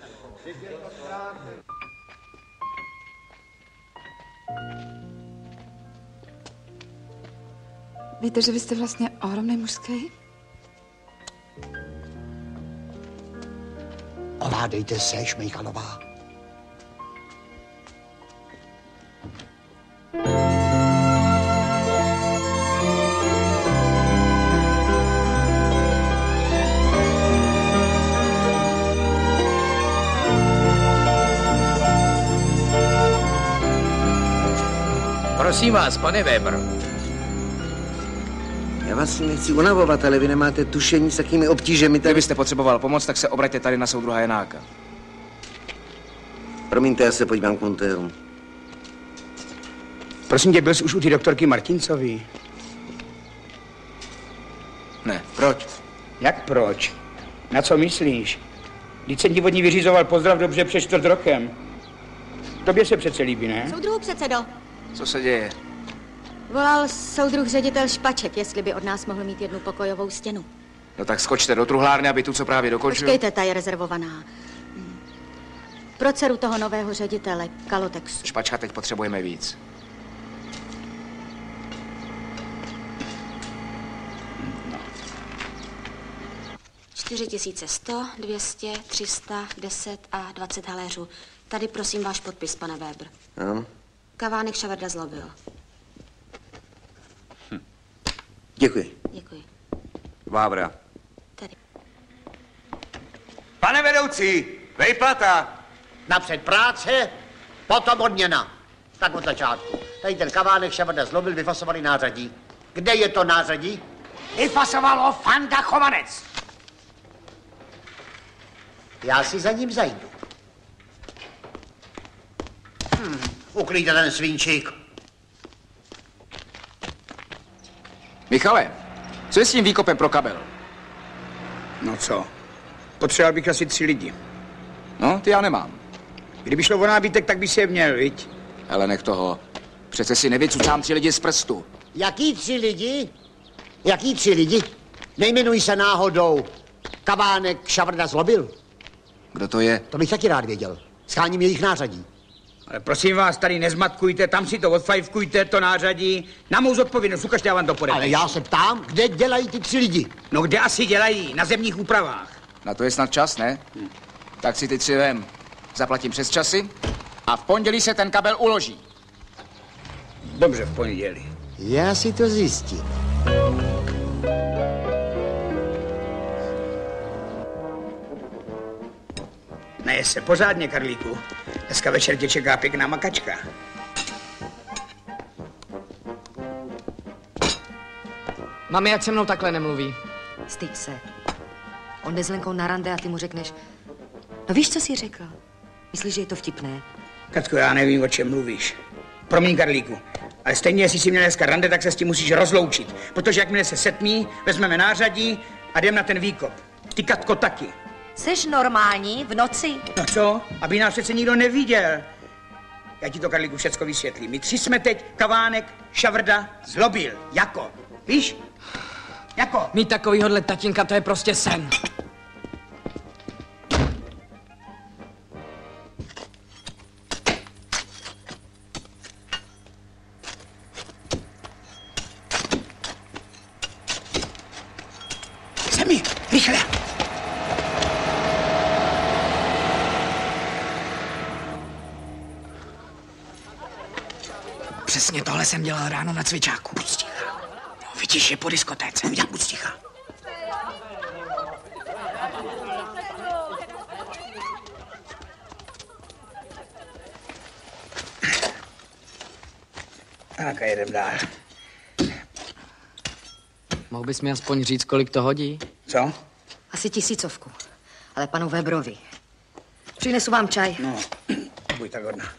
Víte, že vy jste vlastně ohromný mužský? Ovládejte se, Šmejkalová. Prosím vás, pane Weber. Já vás nechci unavovat, ale vy nemáte tušení, s jakými obtížemi tady... Kdybyste potřeboval pomoc, tak se obraťte tady na soudruha Janáka. Promiňte, já se podívám k montéru. Prosím tě, byl jsi už u té doktorky Martincový? Ne, proč? Jak proč? Na co myslíš? Vždyť jsem ti od ní vyřizoval pozdrav dobře před čtvrt rokem. Tobě se přece líbí, ne? Soudruhu předsedo. Co se děje? Volal soudruh ředitel Špaček, jestli by od nás mohl mít jednu pokojovou stěnu. No tak skočte do truhlárny, aby tu, co právě dokončil. Počkejte, ta je rezervovaná. Pro dceru toho nového ředitele, Kalotexu. Špačka, teď potřebujeme víc. čtyři tisíce sto, dvě stě, tři sta, deset a dvacet haléřů. Tady prosím váš podpis, pane Weber. Ano. Kavánek Šaverda Zlobil. Hm. Děkuji. Děkuji. Vábra. Tady. Pane vedoucí, vejplata. Napřed práce, potom odměna. Tak od začátku. Tady ten Kavánek Šaverda Zlobil vyfasovali nářadí. Kde je to nářadí? Vyfasovalo Fanda Chovanec. Já si za ním zajdu. Hmm, uklíďte ten svinčík. Michale, co je s tím výkopem pro kabel? No co? Potřeboval bych asi tři lidi. No, ty já nemám. Kdyby šlo o nábytek, tak by si je měl, viď? Hele, nech toho. Přece si nevycucám tři lidi z prstu. Jaký tři lidi? Jaký tři lidi? Nejmenují se náhodou Kavánek, Šavrda, Zlobil? Kdo to je? To bych taky rád věděl. Scháním jejich nářadí. Ale prosím vás, tady nezmatkujte, tam si to odfajfkujte, to nářadí. Na mou zodpovědnost, ukažte, já vám to podepíšu. Ale já se ptám, kde dělají ty tři lidi? No kde asi dělají? Na zemních úpravách. Na to je snad čas, ne? Hm. Tak si ty tři vem. Zaplatím přes časy a v pondělí se ten kabel uloží. Dobře, v pondělí. Já si to zjistím. Neje se pořádně, Karlíku. Dneska večer tě čeká pěkná makačka. Mami, ať se mnou takhle nemluví. Styď se. On jde s Lenkou na rande a ty mu řekneš, no víš, co jsi řekl? Myslíš, že je to vtipné? Katko, já nevím, o čem mluvíš. Promiň, Karlíku, ale stejně, jestli jsi měl dneska rande, tak se s tím musíš rozloučit. Protože jakmile se setmí, vezmeme nářadí a jdem na ten výkop. Ty, Katko, taky. Jseš normální v noci? No co? Aby nás přece nikdo neviděl. Já ti to, Karlíku, všecko vysvětlím. My tři jsme teď Kavánek, Šavrda, Zlobil. Jako. Víš? Jako. Mít takovýhodle tatínka, to je prostě sen. Zemi, rychle. Přesně tohle jsem dělal ráno na cvičáku. Buď ticha. No, vidíš, je po diskotéce. Já buď ticha. Tak a jedem dál. Mohl bys mi aspoň říct, kolik to hodí? Co? Asi tisícovku. Ale panu Webrovi. Přinesu vám čaj. No, buď tak hodná.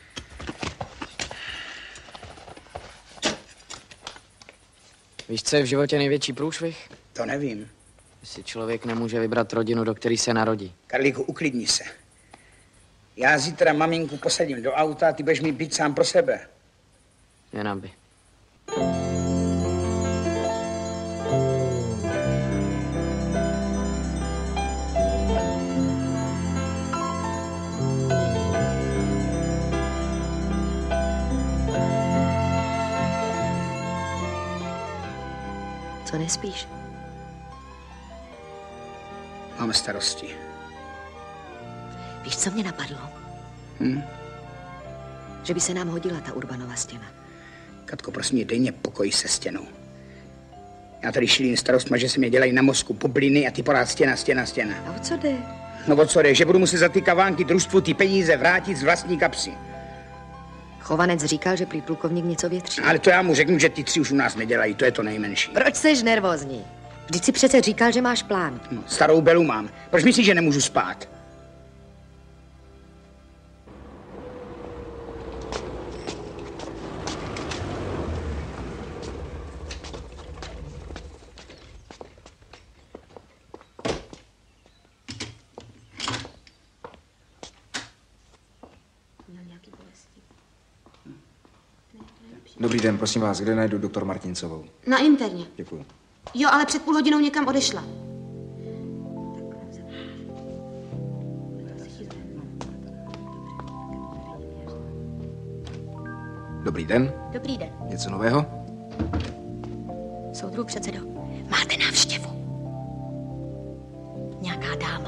Víš, co je v životě největší průšvih? To nevím. Že si člověk nemůže vybrat rodinu, do které se narodí. Karlíku, uklidni se. Já zítra maminku posadím do auta a ty budeš mít byt sám pro sebe. Jen aby. Co nespíš? Mám starosti. Víš, co mě napadlo? Hm? Že by se nám hodila ta Urbanova stěna. Katko, prosím mě, dej mě pokoj se stěnou. Já tady šilím starostma, že se mě dělají na mozku bubliny a ty porád stěna, stěna, stěna. A o co jde? No o co jde? Že budu muset za ty kavánky družstvu ty peníze vrátit z vlastní kapsy. Chovanec říkal, že prý plukovník něco větří. Ale to já mu řeknu, že ty tři už u nás nedělají, to je to nejmenší. Proč seš nervózní? Vždyť si přece říkal, že máš plán. No, starou Belu mám. Proč myslíš, že nemůžu spát? Dobrý den, prosím vás, kde najdu doktor Martincovou? Na interně. Děkuji. Jo, ale před půl hodinou někam odešla. Dobrý den. Dobrý den. Něco nového? Soudruh předsedo, máte návštěvu. Nějaká dáma.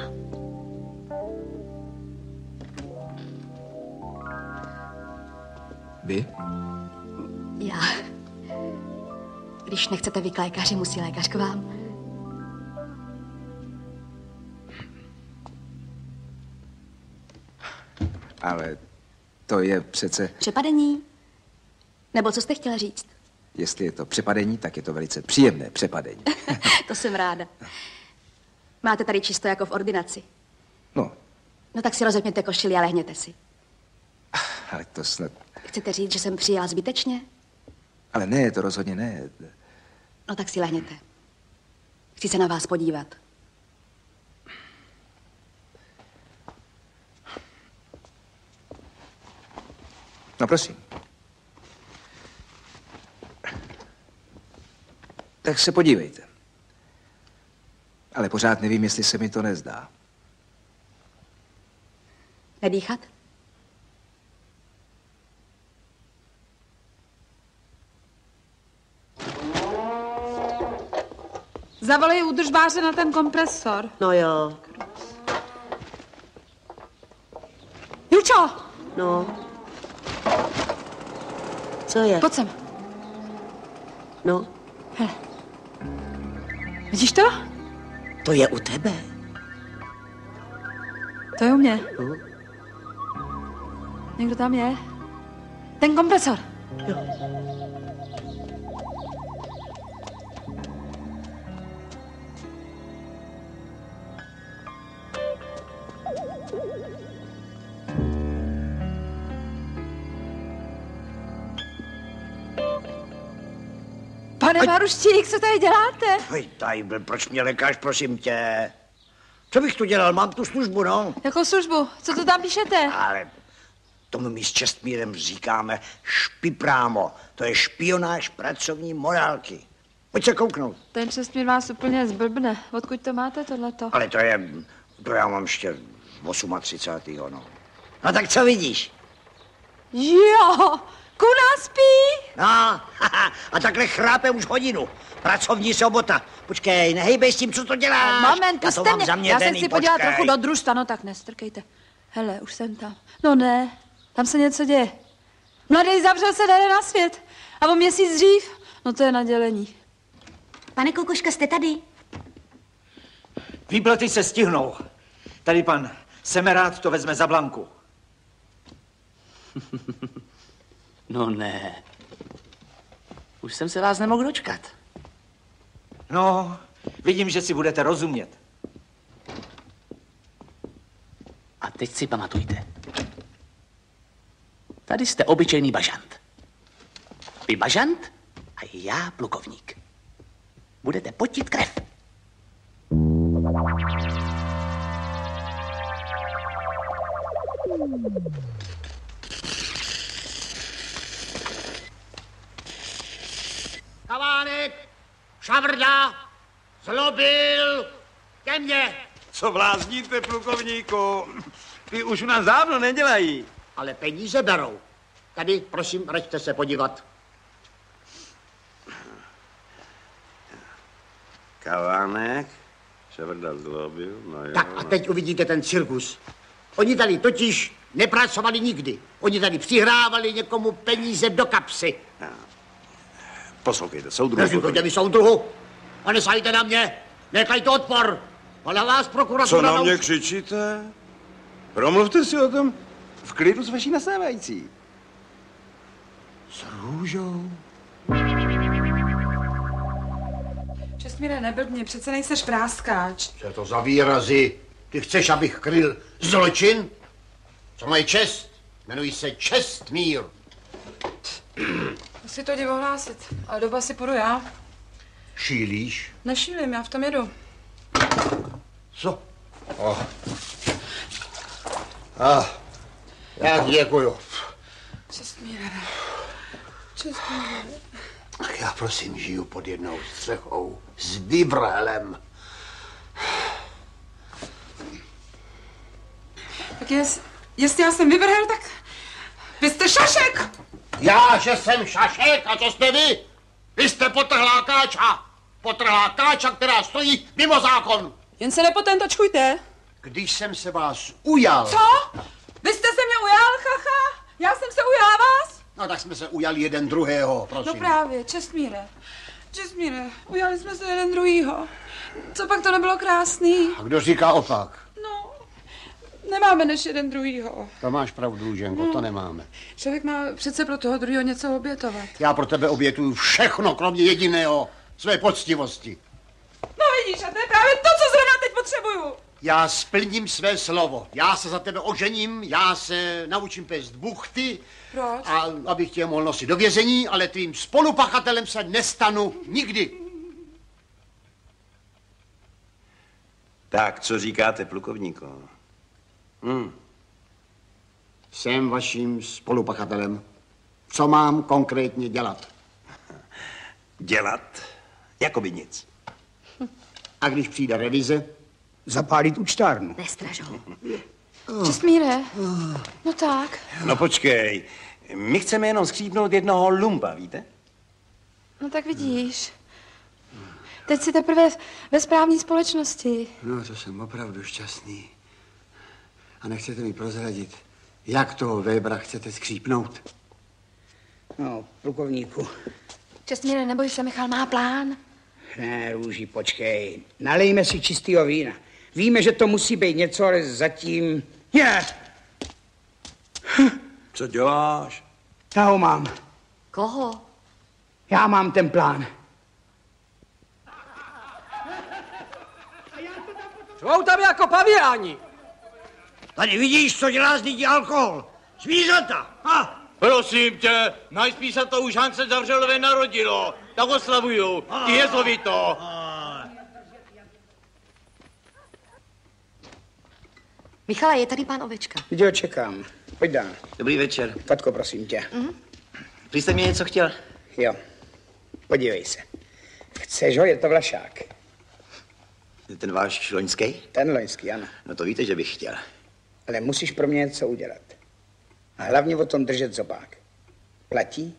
Vy? Já. Když nechcete vy k lékaři, musí lékař k vám. Ale to je přece... Přepadení? Nebo co jste chtěla říct? Jestli je to přepadení, tak je to velice příjemné přepadení. To jsem ráda. Máte tady čisto jako v ordinaci. No. No tak si rozepněte košili a lehněte si. Ale to snad... Chcete říct, že jsem přijela zbytečně? Ale ne, to rozhodně ne. No tak si lehněte. Chci se na vás podívat. No prosím. Tak se podívejte. Ale pořád nevím, jestli se mi to nezdá. Nedýchat? Zavolej údržbáře na ten kompresor. No jo. Julčo! No. Co je? Pojď sem. No. Hele. Vidíš to? To je u tebe. To je u mě. No. Někdo tam je? Ten kompresor. Jo. Pane Maruštík, co tady děláte? Hej, tady byl, proč mě lekáš, prosím tě? Co bych tu dělal? Mám tu službu, no. Jakou službu? Co to tam píšete? Ale tomu my s Čestmírem říkáme špiprámo. To je špionáž pracovní morálky. Pojď se kouknout. Ten Čestmír vás úplně zblbne. Odkud to máte, tohleto? Ale to je, to já mám ještě třicátého osmého no. No tak co vidíš? Jo, kuna spí? No, a takhle chrápe už hodinu. Pracovní sobota. Počkej, nehejbej s tím, co to děláš. Moment, já to puste mám mě. zaměřený, Já jsem si podívala počkej. trochu do družstva, no tak nestrkejte. Hele, už jsem tam. No ne, tam se něco děje. Mladý zavřel se jde na svět. A o měsíc dřív, no to je nadělení. Pane Kukuška, jste tady? Výplaty se stihnou. Tady pan Semerád to vezme za Blanku. No ne. Už jsem se vás nemohl dočkat. No, vidím, že si budete rozumět. A teď si pamatujte. Tady jste obyčejný bažant. Vy bažant a já plukovník. Budete potit krev. Kavánek, Šavrda, Zlobil, ke mně. Co blázníte, plukovníku? Ty už u nás dávno nedělají. Ale peníze berou. Tady, prosím, raďte se podívat. Kavánek, Šavrda Zlobil, no jo. Tak a teď uvidíte ten cirkus. Oni tady totiž nepracovali nikdy. Oni tady přihrávali někomu peníze do kapsy. Poslouchejte, soudruhu. Nesluchujte mi soudruhu. A nesajte na mě. Nechajte odpor. A na vás prokuratura... Co na mě křičíte? Promluvte si o tom v klidu s vaší nastávající. S Růžou. Čestmíre, neblbni, přece nejseš práskáč. Co je to za výrazy? Ty chceš, abych kryl zločin? Co mají čest? Jmenují se Čestmír. Musí to jdi ohlásit, ale doba si půjdu já. Šílíš? Nešílim, já v tom jedu. Co? Oh. Ah, já děkuju. Čestmíre. Čestmíre. Já prosím žiju pod jednou střechou s Vyvrhelem. Tak jest, jestli já jsem Vyvrhel, tak vy jste Šašek! Já, že jsem Šašek, a co jste vy? Vy jste potrhlá káča. Potrhlá káča, která stojí mimo zákon. Jen se nepotentačkujte. Když jsem se vás ujal... Co? Vy jste se mě ujal, chacha? Já jsem se ujala vás? No tak jsme se ujali jeden druhého, prosím. No právě, Čestmíre. Čestmíre, ujali jsme se jeden druhýho. Co pak to nebylo krásný? A kdo říká opak? No, nemáme než jeden druhýho. To máš pravdu, Ženko, No. to nemáme. Člověk má přece pro toho druhého něco obětovat. Já pro tebe obětuju všechno, kromě jediného, své poctivosti. No vidíš, a to je právě to, co zrovna teď potřebuju. Já splním své slovo. Já se za tebe ožením, já se naučím pést buchty. Proč? A abych tě mohl nosit do vězení, ale tvým spolupachatelem se nestanu nikdy. Tak, co říkáte, plukovníku? Hmm. Jsem vaším spolupachatelem. Co mám konkrétně dělat? Dělat? Jakoby nic. A když přijde revize? Zapálit účtárnu. Nestraž ho. Čestmíre, no tak. No počkej, my chceme jenom skřípnout jednoho lumpa, víte? No tak vidíš. Teď si teprve ve správní společnosti. No, to jsem opravdu šťastný. A nechcete mi prozradit, jak toho Webera chcete skřípnout? No, plukovníku. Čestmíre, neboj se, Michal má plán. Ne, Růži, počkej. Nalejme si čistýho vína. Víme, že to musí být něco, ale zatím... Je! Co děláš? Já ho mám. Koho? Já mám ten plán. Jsou tam jako paviáni. Tady vidíš, co dělá z lidí alkohol. Zvířata. Ha! Prosím tě, najspíš se to už Hanse Zavřelové narodilo. Tak oslavujou. Ty jezlovito. Michale, je tady pán Ovečka. Jdi ho čekám. Pojď dál. Dobrý večer. Katko, prosím tě. Mhm. Prý jste mě něco chtěl? Jo. Podívej se. Chceš ho? Je to Vlašák. Ten váš loňský? Ten loňský, ano. No to víte, že bych chtěl. Ale musíš pro mě něco udělat. A hlavně o tom držet zobák. Platí?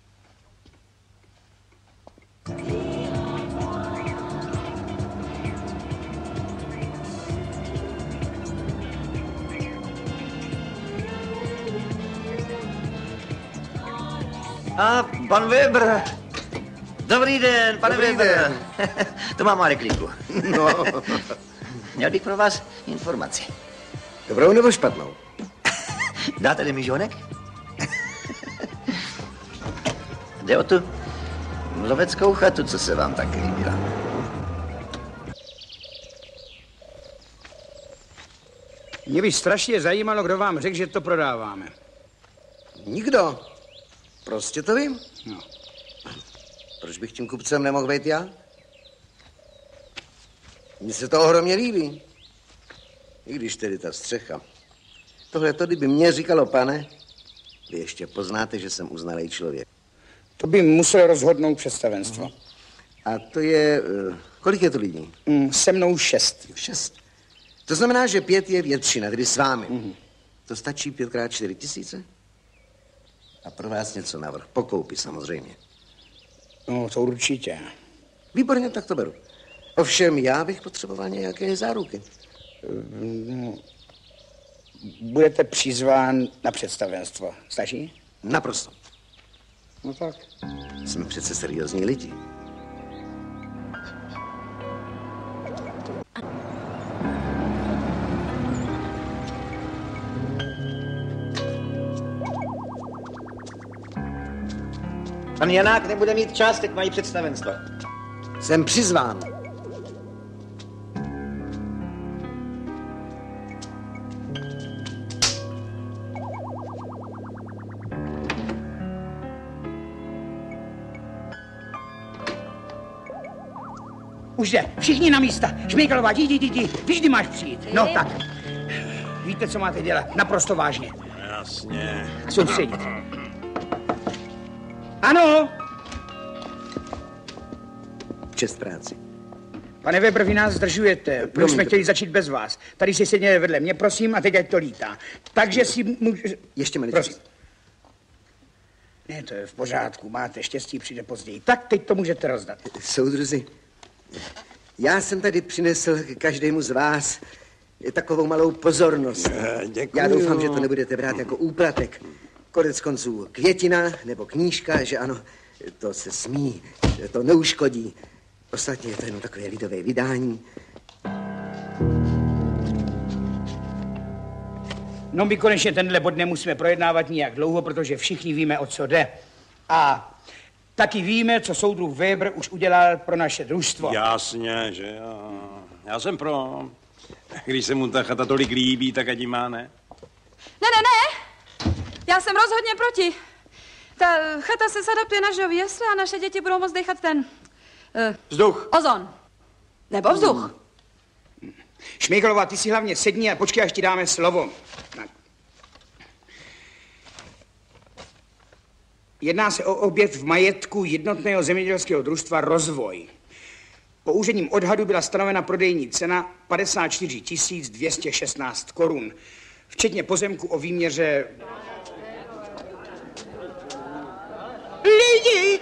A pan Weber. Dobrý den, pane Dobrý Weber. den. To mám Marek Klíku. No. Měl bych pro vás informaci. Dobrou nebo špatnou? Dáte demižonek? Jde o tu loveckou chatu, co se vám tak líbila. Mě by strašně zajímalo, kdo vám řekl, že to prodáváme. Nikdo. Prostě to vím. No. Proč bych tím kupcem nemohl být já? Mně se to ohromně líbí. I když tedy ta střecha. Tohle to, kdyby mě říkalo, pane, vy ještě poznáte, že jsem uznalý člověk. To by muselo rozhodnout představenstvo. A to je... Kolik je to lidí? Mm, se mnou šest. Šest. To znamená, že pět je většina, tedy s vámi. Mm. To stačí pětkrát čtyři tisíce? A pro vás něco navrch. Pokoupy samozřejmě. No, to určitě. Výborně, tak to beru. Ovšem, já bych potřeboval nějaké záruky. No, budete přizván na představenstvo. Stačí? Naprosto. No tak. Jsme přece seriózní lidi. Pan Janák nebude mít čas, teď mají představenstvo. Jsem přizván. Už jde. Všichni na místa. Šmejkalová, jdi, jdi, jdi. Víš, kdy máš přijít. No tak. Víte, co máte dělat? Naprosto vážně. Jasně. Soustředit. Ano. Čest práci. Pane Weber, vy nás zdržujete. Proč jsme chtěli začít bez vás? Tady si seděli vedle mě, prosím, a teď ať to lítá. Takže si můžu... Ještě mi prosím. Ne, to je v pořádku. Máte štěstí, přijde později. Tak teď to můžete rozdat. Soudruzi, já jsem tady přinesl každému z vás takovou malou pozornost. Děkuju. Já doufám, že to nebudete brát jako úplatek. Konec konců květina nebo knížka, že ano, to se smí, to neuškodí. Ostatně je to jenom takové lidové vydání. No my konečně tenhle bod nemusíme projednávat nijak dlouho, protože všichni víme, o co jde. A taky víme, co soudruh Weber už udělal pro naše družstvo. Jasně, že jo. Já jsem pro. Když se mu ta chata tolik líbí, tak ať ji má, ne? Ne, ne, ne. Já jsem rozhodně proti. Ta chata se zadaptuje na živý jesle a naše děti budou moct dechat ten... Uh, Vzduch. Ozon. Nebo vzduch. Šmejkalová, ty si hlavně sedni a počkej, až ti dáme slovo. Tak. Jedná se o objev v majetku jednotného zemědělského družstva Rozvoj. Po úředním odhadu byla stanovena prodejní cena padesát čtyři tisíc dvě stě šestnáct korun, včetně pozemku o výměře... Lidi!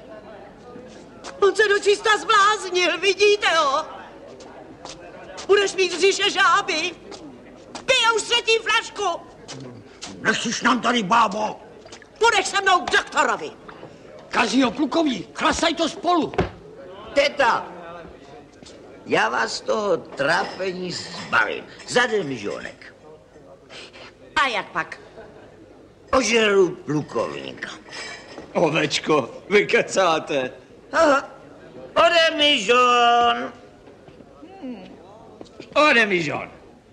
On se dočista zbláznil, vidíte ho? Budeš mít v říše žáby. Pij už třetí flašku. Nechceš nám tady, bábo. Půjdeš se mnou k doktorovi. Kazího plukovník, chlastaj to spolu. Teta, já vás z toho trápení zbavím. Za den milionek. A jak pak? Ožeru plukovníka. Ovečko, vy kecáte. Aha, ode milion. Ode milion.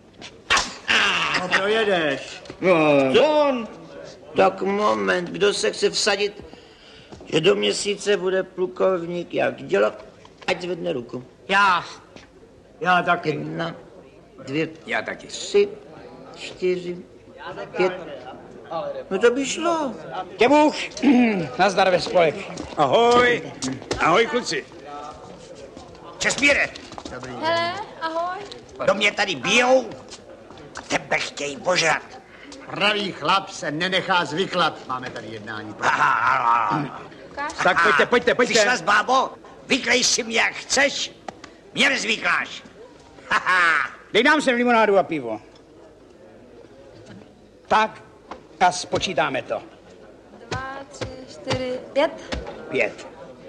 No to jedeš. No, tak moment, kdo se chce vsadit, že do měsíce bude plukovník jak dělat, ať zvedne ruku. Já. Já taky. Jedna, dvě, já taky. Tři, čtyři, pět. No to by šlo. Těbuch, nazdar ve spolek. Ahoj. Ahoj, kluci. Česmíre, Hele, ahoj. do mě tady bijou a tebe chtějí požrat. Pravý chlap se nenechá zvyklat. Máme tady jednání. Tak pojďte, pojďte, pojďte. Slyšela jsi, bábo? Vyklej si mě, jak chceš. Mě nezvykláš. Dej nám sem limonádu a pivo. Tak, a spočítáme to. Dva, tři, čtyři, pět. Pět.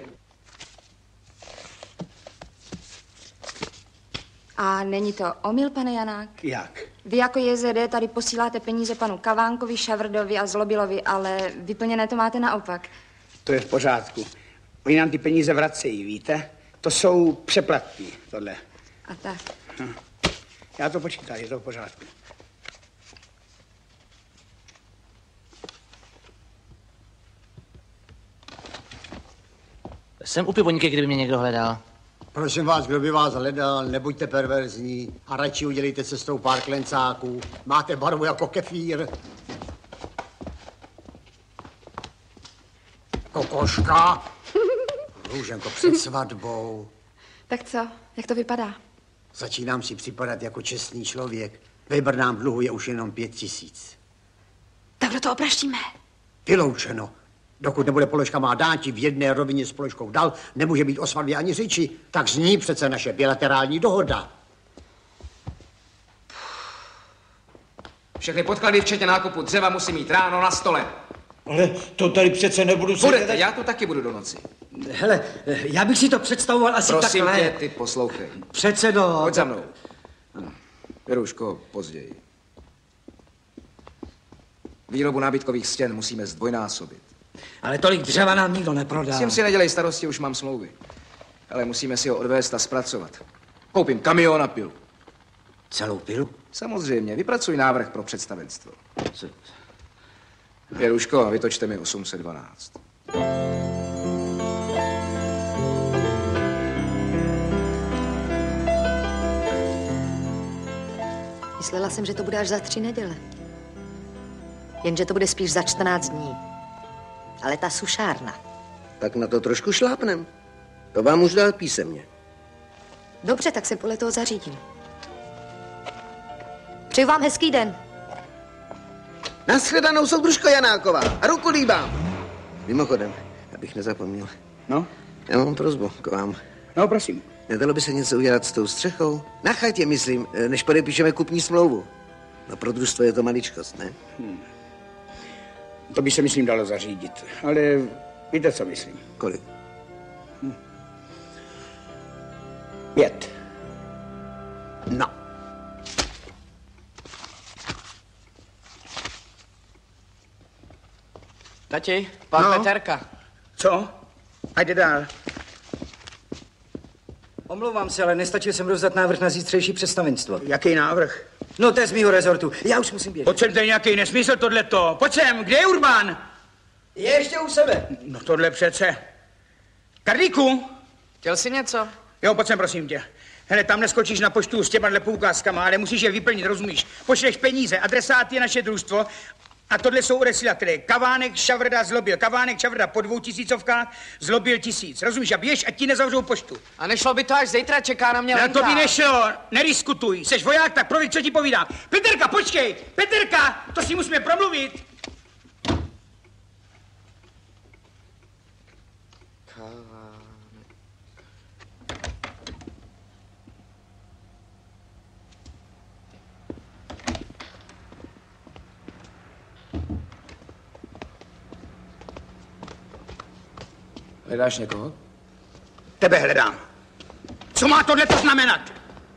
A není to omyl, pane Janák? Jak? Vy jako J Z D tady posíláte peníze panu Kavánkovi, Šavrdovi a Zlobilovi, ale vyplněné to máte naopak. To je v pořádku. Oni nám ty peníze vracejí, víte? To jsou přeplatky, tohle. A tak. Hm. Já to počítám, je to v pořádku. Jsem u pivoníky, kdyby mě někdo hledal. Prosím vás, kdo by vás hledal, nebuďte perverzní a radši udělejte cestou pár klencáků. Máte barvu jako kefír. Kokoška. Růženko, před svatbou. Tak co? Jak to vypadá? Začínám si připadat jako čestný člověk. Ve Brnám dluhu je už jenom pět tisíc. Tak kdo to opraštíme? Vyloučeno. Dokud nebude položka má dáti v jedné rovině s položkou dal, nemůže být o svatbě ani řeči. Tak zní přece naše bilaterální dohoda. Všechny podklady, včetně nákupu dřeva, musí mít ráno na stole. Ale to tady přece nebudu sedět. Budete, já tu taky budu do noci. Hele, já bych si to představoval asi Prosím takhle. tě, ty poslouchej. Předsedo. Pojď za mnou. Věruško, později. Výrobu nábytkových stěn musíme zdvojnásobit. Ale tolik dřeva nám nikdo neprodá. S tím si nedělej starosti, už mám smlouvy. Ale musíme si ho odvést a zpracovat. Koupím kamion a pilu. Celou pilu? Samozřejmě, vypracuj návrh pro představenstvo. Věruško, vytočte mi osm set dvanáct. Myslela jsem, že to bude až za tři neděle. Jenže to bude spíš za čtrnáct dní. Ale ta sušárna. Tak na to trošku šlápnem. To vám už dal písemně. Dobře, tak se podle toho zařídím. Přeju vám hezký den. Nashledanou, soudružko Janáková. A ruku líbám. Mimochodem, abych nezapomněl. No? Já mám prosbu k vám. No, prosím. Nedalo by se něco udělat s tou střechou? Na chatě, myslím, než podepíšeme kupní smlouvu. No pro družstvo je to maličkost, ne? Hmm. To by se, myslím, dalo zařídit. Ale víte, co myslím? Kolik? Hm. Pět. No. Tati, pan No. Peterka. Co? A jde dál. Omlouvám se, ale nestačil jsem rozdat návrh na zítřejší představenstvo. Jaký návrh? No, to je z mýho rezortu. Já už musím běžet. Pojď sem, to je nějaký nesmysl tohleto. Pojď sem, kde je Urbán? Je ještě u sebe. No tohle přece. Karlíku? Chtěl jsi něco? Jo, pojď sem, prosím tě. Hele, tam neskočíš na poštu s těma poukázkama, ale musíš je vyplnit, rozumíš? Pošleš peníze, adresát je naše družstvo a tohle jsou odesílatelé. Kavánek, Šavrda, Zlobil. Kavánek, Šavrda po dvou tisícovkách, Zlobil tisíc. Rozumíš? A běž, ať ti nezavřou poštu. A nešlo by to až zítra, čeká na mě Na Lenka. to by nešlo, neriskutuj. Seš voják, tak prověď, co ti povídám. Peterka, počkej! Peterka, to si musíme promluvit. Hledáš někoho? Tebe hledám. Co má tohle to znamenat?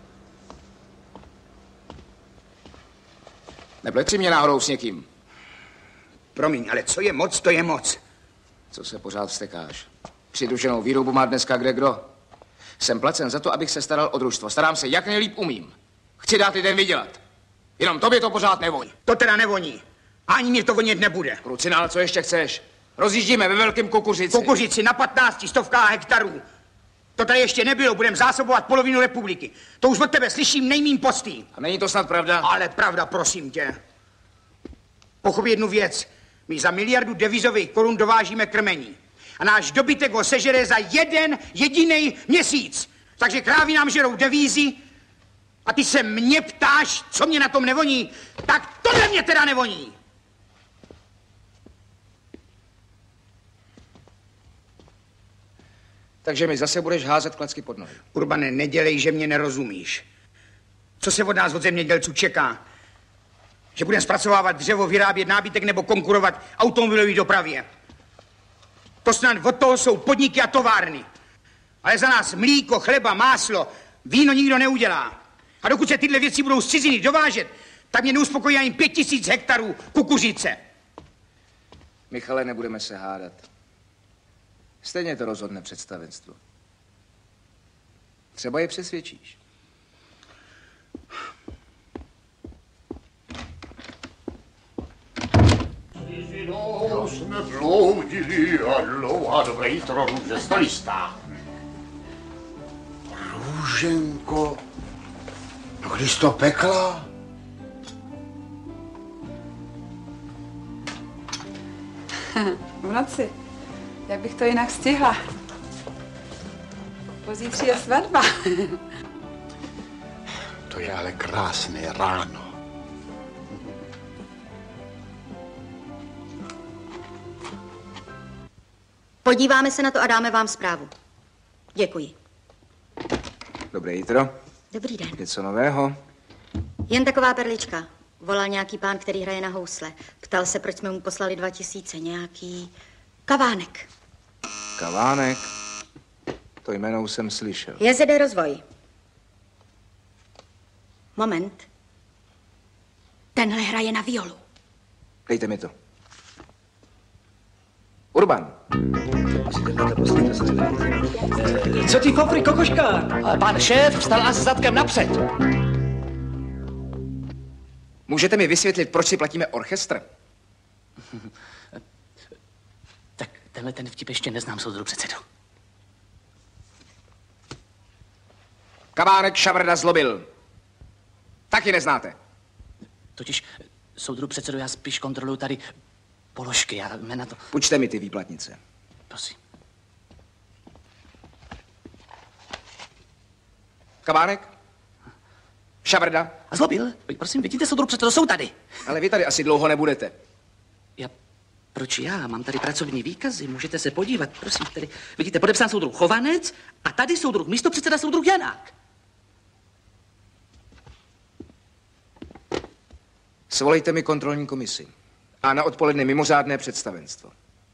Neplet si mě náhodou s někým. Promiň, ale co je moc, to je moc. Co se pořád vztekáš? Přidruženou výrobu má dneska kde kdo. Jsem placen za to, abych se staral o družstvo. Starám se, jak nejlíp umím. Chci dát lidem vydělat. Jenom tobě to pořád nevoní. To teda nevoní. Ani mě to vonět nebude. Krucinál, co ještě chceš? Rozjíždíme ve velkém kukuřici. Kukuřici na patnácti stovkách hektarů. To tady ještě nebylo, budeme zásobovat polovinu republiky. To už od tebe slyším nejmým postý. A není to snad pravda? Ale pravda, prosím tě. Pochop jednu věc. My za miliardu devizových korun dovážíme krmení. A náš dobytek ho sežere za jeden jediný měsíc. Takže krávy nám žerou devízy a ty se mě ptáš, co mě na tom nevoní. Tak tohle mě teda nevoní. Takže mi zase budeš házet klacky pod nohy. Urbane, nedělej, že mě nerozumíš. Co se od nás, od zemědělců, čeká? Že budeme zpracovávat dřevo, vyrábět nábytek nebo konkurovat automobilové dopravě. To snad od toho jsou podniky a továrny. Ale za nás mlíko, chleba, máslo, víno nikdo neudělá. A dokud se tyhle věci budou z ciziny dovážet, tak mě neuspokojí ani pět tisíc hektarů kukuřice. Michale, nebudeme se hádat. Stejně to rozhodne představenstvo. Třeba je přesvědčíš. Cizinou jsme bloudili a dlouhá dobré jitro růže stolistá. Růženko, no když jsi to pekla? V noci. Jak bych to jinak stihla? Pozítří je svatba. To je ale krásné ráno. Podíváme se na to a dáme vám zprávu. Děkuji. Dobré jitro. Dobrý den. Něco nového? Jen taková perlička. Volal nějaký pán, který hraje na housle. Ptal se, proč jsme mu poslali dva tisíce. Nějaký Kavánek. Kavánek? To jméno už jsem slyšel. J Z D Rozvoj. Moment. Tenhle hraje na violu. Dejte mi to. Urban. Co ty kofry, kokoška? Pan šéf vstal asi zadkem napřed. Můžete mi vysvětlit, proč si platíme orchestr? Tak tenhle ten vtip ještě neznám, soudru předsedo. Kavánek, Šavrda, Zlobil. Taky neznáte. Totiž, soudru předsedo, já spíš kontroluju tady položky, já jména to... Půjčte mi ty výplatnice. Prosím. Kavánek? Šavrda? A Zlobil? Prosím, vidíte, soudru předsedo, jsou tady. Ale vy tady asi dlouho nebudete. Já, proč já? Mám tady pracovní výkazy, můžete se podívat. Prosím, tady, vidíte, podepsán soudruh Chovanec a tady soudruh místopředseda soudruh Janák. Svolejte mi kontrolní komisi. A na odpoledne mimořádné představenstvo.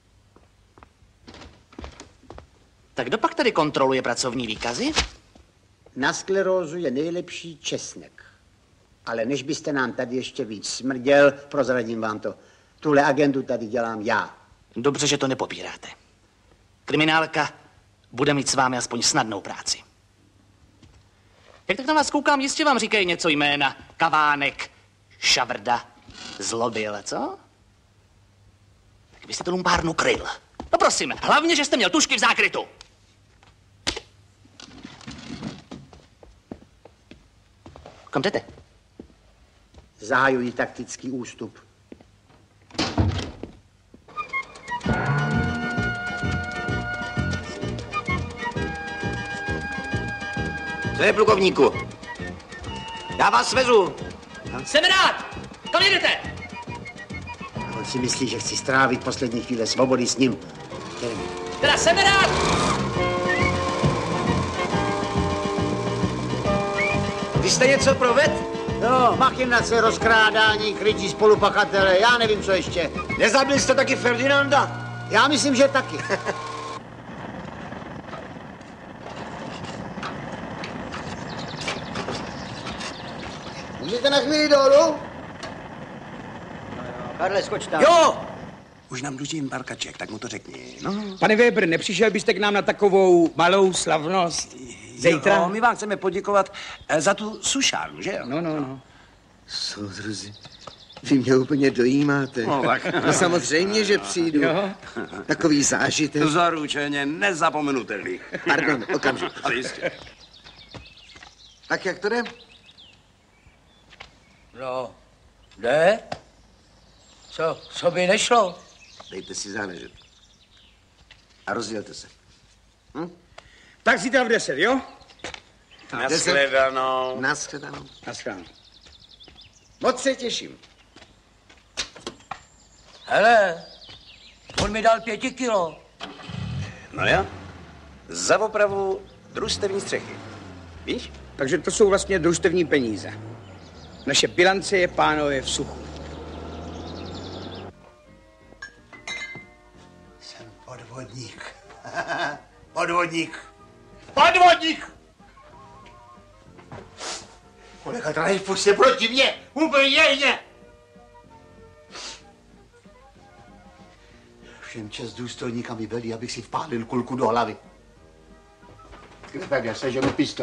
Tak kdo pak tady kontroluje pracovní výkazy? Na sklerózu je nejlepší česnek. Ale než byste nám tady ještě víc smrděl, prozradím vám to. Tuhle agendu tady dělám já. Dobře, že to nepopíráte. Kriminálka bude mít s vámi aspoň snadnou práci. Jak tak na vás koukám, jistě vám říkají něco jména. Kavánek, Šavrda, Zlobil, co? Tak byste tu lumpárnu kryl. No prosím, hlavně, že jste měl tušky v zákrytu. Kam jdete? Zahajují taktický ústup. Co je, plukovníku? Já vás svezu. Jsem rád! Kam jdete? On si myslí, že chci strávit poslední chvíle svobody s ním. Teda jsem rád! Vy jste něco proved? No, machinace, rozkrádání, krytí spolupachatele, já nevím, co ještě. Nezabil jste taky Ferdinanda? Já myslím, že taky. Můžete na chvíli dolů? Karle, skoč tam. Jo! Už nám dluží barkaček, tak mu to řekni. No. Pane Weber, nepřišel byste k nám na takovou malou slavnost? Zítra? Jo, my vám chceme poděkovat eh, za tu sušárnu, že jo? No, no, no. Soudruzi, vy mě úplně dojímáte. No, tak. No samozřejmě, že přijdu. Jo. Takový zážitek. Zaručeně nezapomenutelný. Pardon, okamžik. Ale jistě. Tak jak to jde? No, jde? Co, co by nešlo? Dejte si záležet. A rozdělte se. Hm? Tak zítra v deset, jo? Nashledanou. Nashledanou. Nashledanou. Moc se těším. Hele, on mi dal pěti kilo. No jo, za opravu družstevní střechy. Víš? Takže to jsou vlastně družstevní peníze. Naše bilance je, pánové, v suchu. Jsem podvodník. Podvodník. Podvodník! Kolega Dreyfus je proti mně, úplně jině. Všem čest důstojníka mi velí, abych si vpálil kulku do hlavy. Tak já seženu pistol.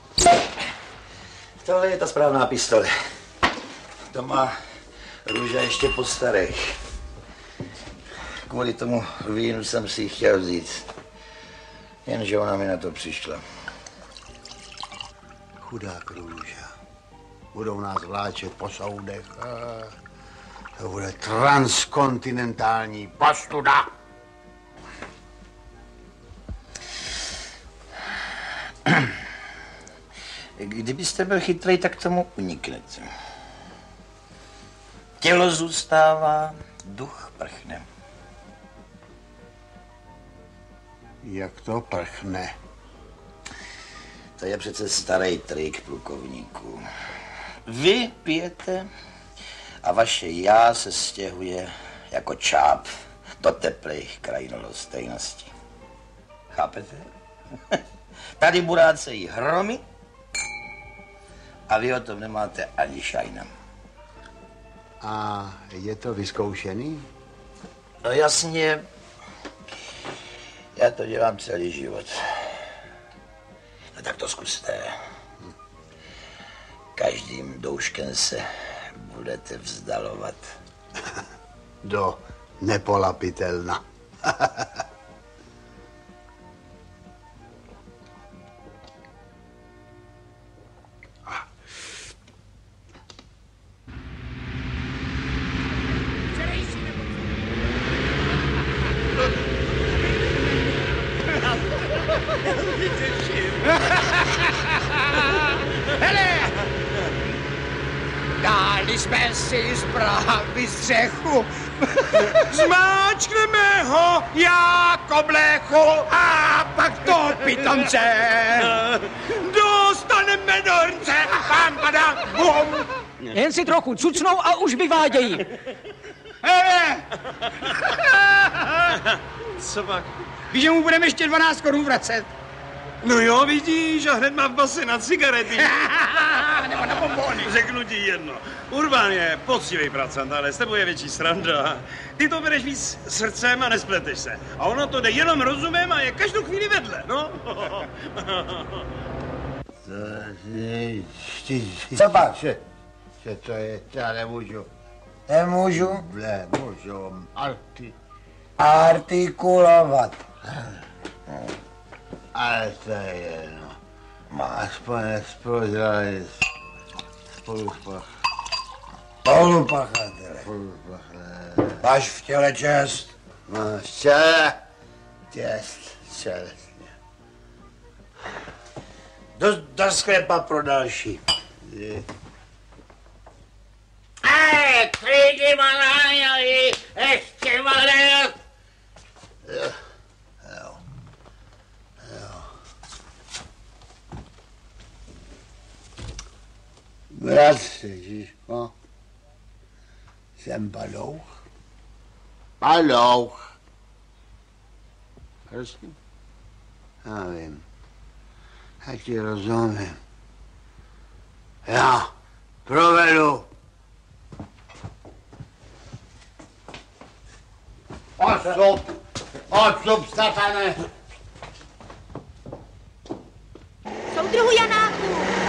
Tohle je ta správná pistole. To má Růža ještě po starých. Kvůli tomu vínu jsem si ji chtěl vzít. Jenže ona mi na to přišla. Chudák Růža. Budou nás vláčet po soudech. To bude transkontinentální pastuda. Kdybyste byl chytrý, tak tomu uniknete. Tělo zůstává, duch prchne. Jak to prchne? To je přece starý trik, plukovníku. Vy pijete a vaše já se stěhuje jako čáp do teplých krajin lhostejnosti. Chápete? Tady burácejí hromy a vy o tom nemáte ani šajna. A je to vyzkoušený? No jasně, já to dělám celý život. No tak to zkuste. Každým douškem se budete vzdalovat. Do nepolapitelna. Hele! Dali jsme si zprávy střechu. Zmáčkneme ho jako blechu a pak to pitomce dostaneme do hrnce. Pam, padam, bum. Jen si trochu cucnou a už vyvádějí. Hele! Co pak? Víš, že mu budeme ještě dvanáct korun vracet? No jo, vidíš, a hned má v base na cigarety. Nebo na bombony. Řeknu ti jedno. Urban je poctivý pracant, ale s tebou je větší sranda. Ty to bereš víc srdcem a nespleteš se. A ono to jde jenom rozumem a je každou chvíli vedle, no. Co pak? Že, že to je, já nemůžu. Nemůžu? Nemůžu. Arti. Artikulovat. Ale to je jedno. Aspoň nesprozrali. Spolupach. Spolupachatele. Máš v těle čest? Máš v těle čest, čest. Do, do sklepa pro další. Ej, klidně malájali, ještě malé. Jo, jo, jo. Bratře, Žižko, jsem Padouch. Padouch. Prosím? Já vím. Já ti rozumím. Já provedu. Odstup! Odstup, Stefane! Soudruhu Janáku!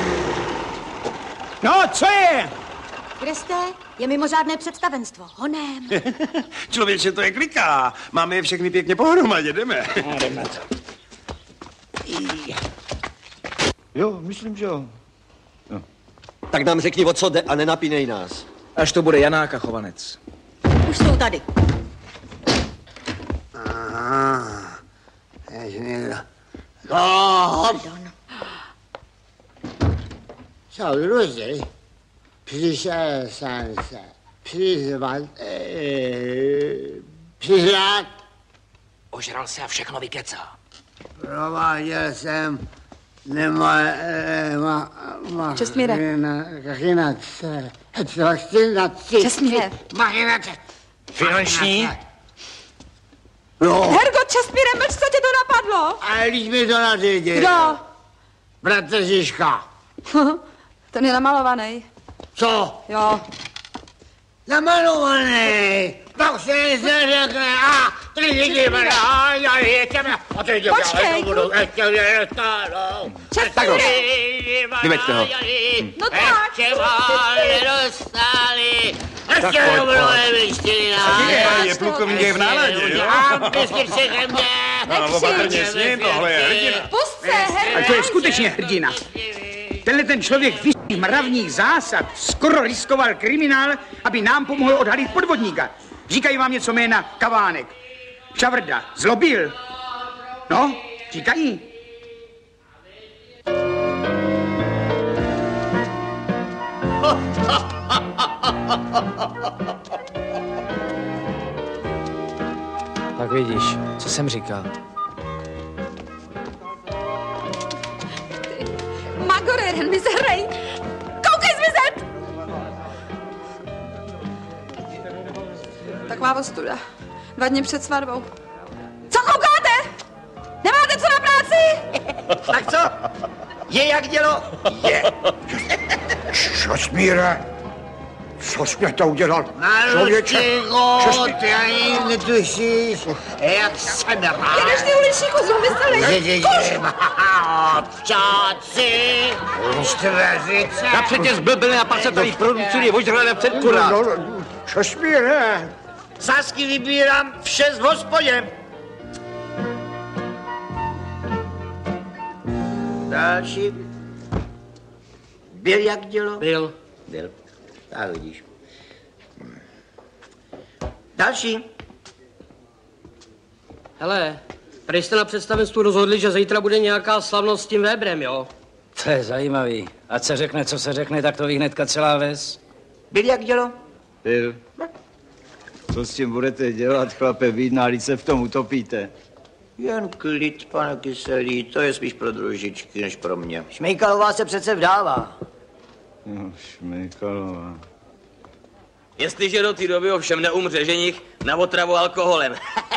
No, co je? Kde jste? Je mimořádné představenstvo. Honem. Člověče, to je kliká. Máme je všechny pěkně pohromadě, jdeme. No, jdeme to. Jo, myslím, že jo. No. Tak nám řekni, o co jde a nenapínej nás. Až to bude Janák a Chovanec. Už jsou tady. Aha. Ježměl. Pardon. Soudruzi, přišel jsem se přizvat, eh, přihrát. Ožral se a všechno vykecá. Prováděl jsem nema, ma, ma, Čestmíre. machinace, machinace, Čestmíre. machinace. Finanční? No. Hergo, Čestmíre, mlč, co tě to napadlo? Ale když mi to nařídil. Kdo? Bratr Žižka. Ten je namalovaný. Co? Jo. Namalovaný. Tak se neřekne. A ty lidi mě hájali. A ty lidi Počkej. budou ještě nedostánou. Čestmíre. Vyveďte ho. No tak. Ještě vás nedostali. Ještě pojď, budou pojď. nevyštěli Je plukovník je v náladě, jo? A vždycky přede mě. No, opatrně s ním, tohle je hrdina. Pust se, Hergo. Ale to je skutečně hrdina. Tenhle ten člověk vyšších mravních zásad skoro riskoval kriminál, aby nám pomohl odhalit podvodníka. Říkají vám něco jména Kavánek, Šavrda, Zlobil. No, říkají. Tak vidíš, co jsem říkal. Magoreren, mi se hrej. Koukej zmizet! Taková ostuda. Dva dny před svatbou. Co koukáte? Nemáte co na práci? Tak co? Je jak dělo? Je. Čestmíre, co jsi mě to udělal? Člověče, ty ani netušíš, jak jsem rád. Jedeš ty uličníku zlomysleli. Občáci, štveřice. Napřed tě zblbili a pak se tady producuje ožralé před kurát. No, no, Čestmíre. Sázky vybírám vše z hospodě. Další. Byl jak dělo? Byl. Byl. Tak vidíš. Další. Hele, tady jste na představenstvu rozhodli, že zítra bude nějaká slavnost s tím Weberem, jo? To je zajímavý. Ať se řekne, co se řekne, tak to ví hnedka celá ves. Byl jak dělo? Byl. Co s tím budete dělat, chlape, vidná, když se v tom utopíte? Jen klid, pane Kyselý, to je spíš pro družičky, než pro mě. Šmejkalová se přece vdává. No, Šmejkalová. Jestliže do té doby ovšem neumře ženich na otravu alkoholem.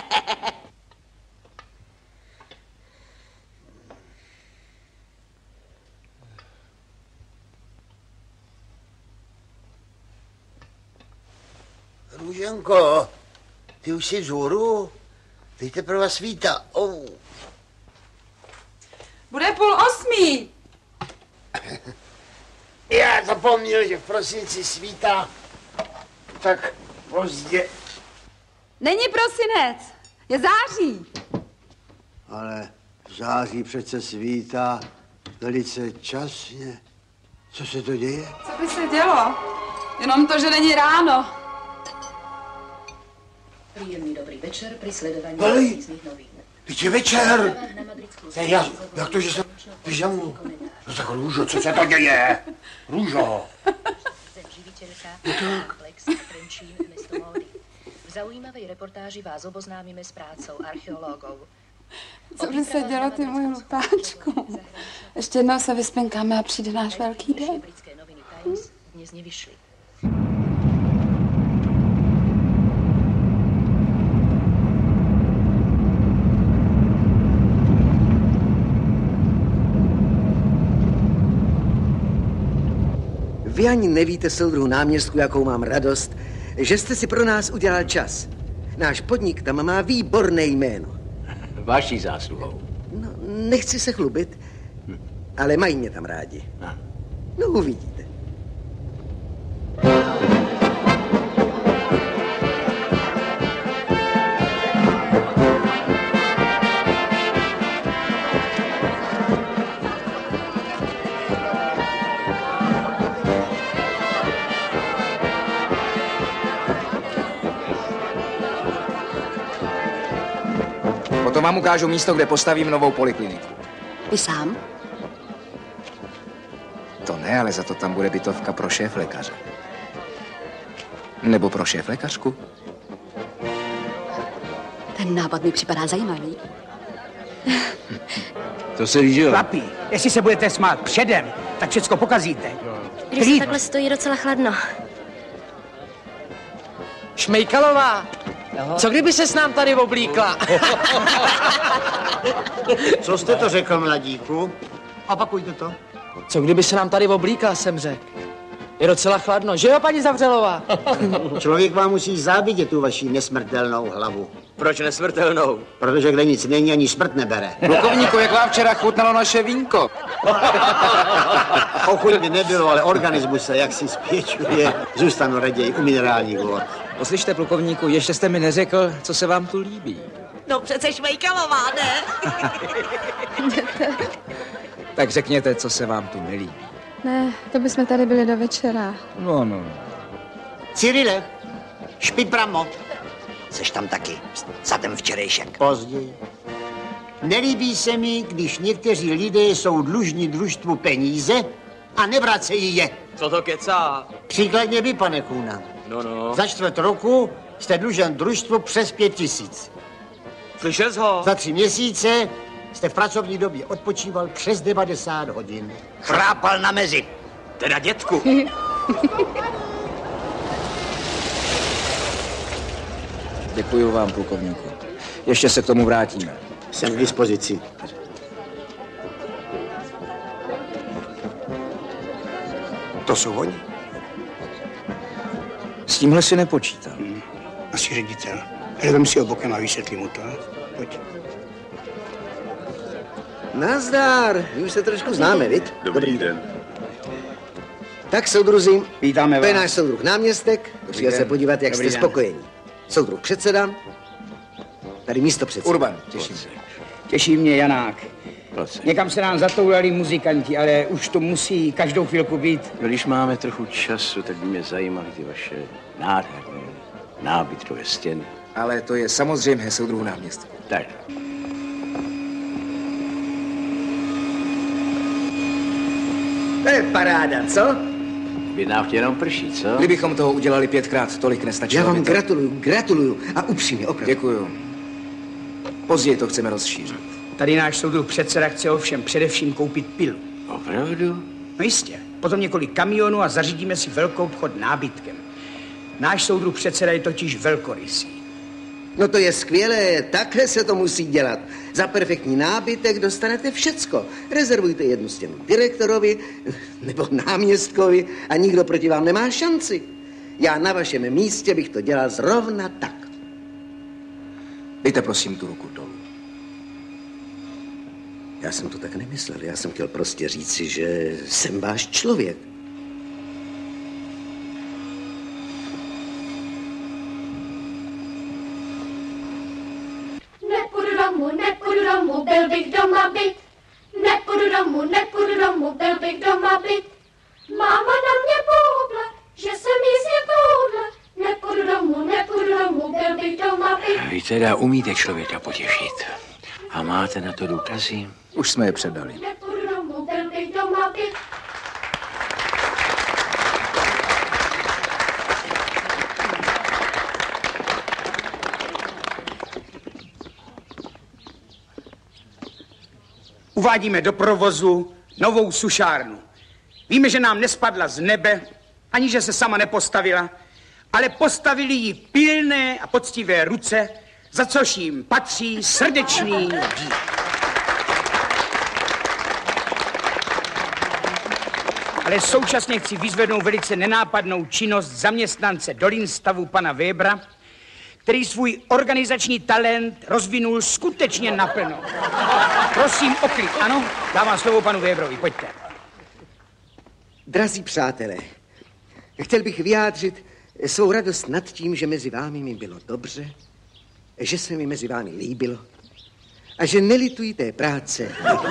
Růženko, ty už jsi vzhůru? Teď teprve svítá. Oh. Bude půl osmí. Já zapomněl, že v prosinci svítá tak pozdě. Není prosinec, je září. Ale v září přece svítá velice časně. Co se to děje? Co by se dělo? Jenom to, že není ráno. Príjemný dobrý večer pri sledovaní Pali, různých novin. teď je večer. Ne, já, jak to, že jsem v pyžamu? No tak Růžo, co se to děje? Růžo. Komplex Trenčín mesto módy. V zaujímavej reportáži vás oboznámíme s prácou archeologů. Co by se dělo, ty můj hlupáčku? Ještě jednou se vyspěnkáme a přijde náš velký den. Britské noviny Times dnes nevyšly. Vy ani nevíte, soudruhu náměstku, jakou mám radost, že jste si pro nás udělal čas. Náš podnik tam má výborné jméno. Vaší zásluhou. No, nechci se chlubit, ale mají mě tam rádi. No, uvidíte. Potom vám ukážu místo, kde postavím novou polikliniku. Vy sám? To ne, ale za to tam bude bytovka pro šéf lékaře. Nebo pro šéf lékařku. Ten nápad mi připadá zajímavý. To se ví, že jo? Chlapi, jestli se budete smát předem, tak všecko pokazíte. Když se takhle stojí docela chladno. Šmejkalová, co kdyby se s nám tady oblíkla? Co jste to řekl, mladíku? Opakujte to. Co kdyby se nám tady oblíkla, jsem řekl. Je docela chladno, že jo, paní Zavřelová? Člověk vám musí závidět tu vaši nesmrtelnou hlavu. Proč nesmrtelnou? Protože kde nic není, ani smrt nebere. Plukovníku, jak vám včera chutnalo naše vínko? Ochuť by nebylo, ale organismus se jaksi spěčuje. Zůstanu raději u minerálních vod. Poslyšte, plukovníku, ještě jste mi neřekl, co se vám tu líbí. No přece Šmejkalová, ne? Tak řekněte, co se vám tu nelíbí. Ne, to bychom tady byli do večera. No, no. Cyrile, špipramo. Seš tam taky, za ten včerejšek. Později. Nelíbí se mi, když někteří lidé jsou dlužní družstvu peníze a nevracejí je. Co to kecá? Příkladně vy, pane Kůna. No, no. Za čtvrt roku jste dlužen družstvu přes pět tisíc. Slyšel jsi ho? Za tři měsíce jste v pracovní době odpočíval přes devadesát hodin. Chrápal na mezi. Teda dětku. Děkuju vám, plukovníku. Ještě se k tomu vrátíme. Jsem k dispozici. To jsou oni. S tímhle si nepočítám. Hmm. Asi ředitel. Ale vem si ho bokem a vysvětlím mu to. Pojď. Nazdar, my už se trošku známe, viď? Dobrý den. Tak, soudruzi, vítáme to je vás. náš soudruh náměstek, přijel se podívat, jak Dobrý jste den. spokojení. Soudruh předseda, tady místo předseda. Urban, těším se. Těší mě Janák. Někam se nám zatoulali muzikanti, ale už to musí každou chvilku být. No, když máme trochu času, tak by mě zajímaly ty vaše nádherné nábytkové stěny. Ale to je samozřejmě soudruhu náměstka. Tak. To je paráda, co? By nám jenom prší, co? Kdybychom toho udělali pětkrát, tolik nestačilo. Já vám by to- gratuluju, gratuluju a upřímně, opravdu. Děkuju. Později to chceme rozšířit. Tady náš soudruh předseda chce ovšem především koupit pilu. Opravdu? No jistě. Potom několik kamionů a zařídíme si velkou obchod nábytkem. Náš soudruh předseda je totiž velkorysý. No to je skvělé, takhle se to musí dělat. Za perfektní nábytek dostanete všecko. Rezervujte jednu stěnu direktorovi nebo náměstkovi a nikdo proti vám nemá šanci. Já na vašem místě bych to dělal zrovna tak. Dejte prosím tu ruku dolů. Já jsem to tak nemyslel, já jsem chtěl prostě říci, že jsem váš člověk. Nepůjdu domů, nepůjdu domů, byl bych doma byt. Nepůjdu domů, nepůjdu domů, byl bych doma byt. Máma na mě bouhla, že jsem jízdě touhle. Nepůjdu domů, nepůjdu domů, byl bych doma být. Vy teda umíte člověka potěšit. A máte na to důkazy? Už jsme je předali. Nepůjdu domů, byl bych doma být. Uvádíme do provozu novou sušárnu. Víme, že nám nespadla z nebe, ani že se sama nepostavila, ale postavili ji pilné a poctivé ruce, za což jim patří srdečný dík. Ale současně chci vyzvednout velice nenápadnou činnost zaměstnance Dolinstavu pana Webera, který svůj organizační talent rozvinul skutečně naplno. Prosím o klid, ano? Dávám slovo panu Weberovi, pojďte. Drazí přátelé, chtěl bych vyjádřit svou radost nad tím, že mezi vámi mi bylo dobře, že se mi mezi vámi líbilo a že nelituji té práce.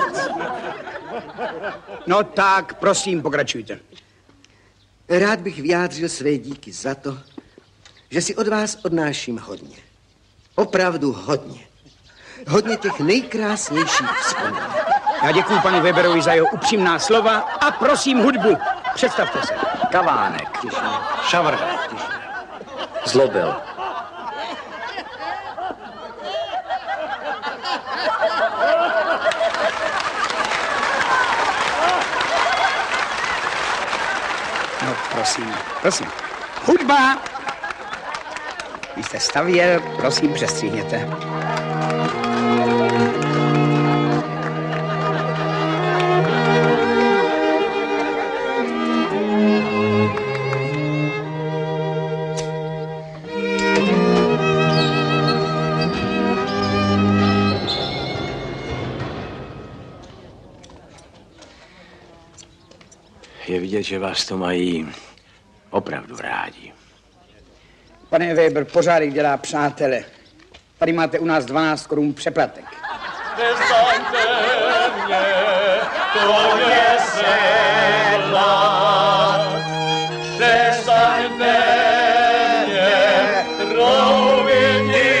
No tak, prosím, pokračujte. Rád bych vyjádřil své díky za to, že si od vás odnáším hodně. Opravdu hodně. Hodně těch nejkrásnějších vzpomínek. Já děkuji panu Weberovi za jeho upřímná slova a prosím hudbu. Představte se. Kavánek. Šavrda. Zlobil. No, prosím, prosím. Hudba! Vy jste stavěl, prosím, přestříhněte. Je vidět, že vás to mají opravdu rádi. Pane Weber, pořádek dělá přátele. Tady máte u nás dvanáct korun přeplatek. Nezaňte mě, to je sedla. Nezaňte mě, trouvění.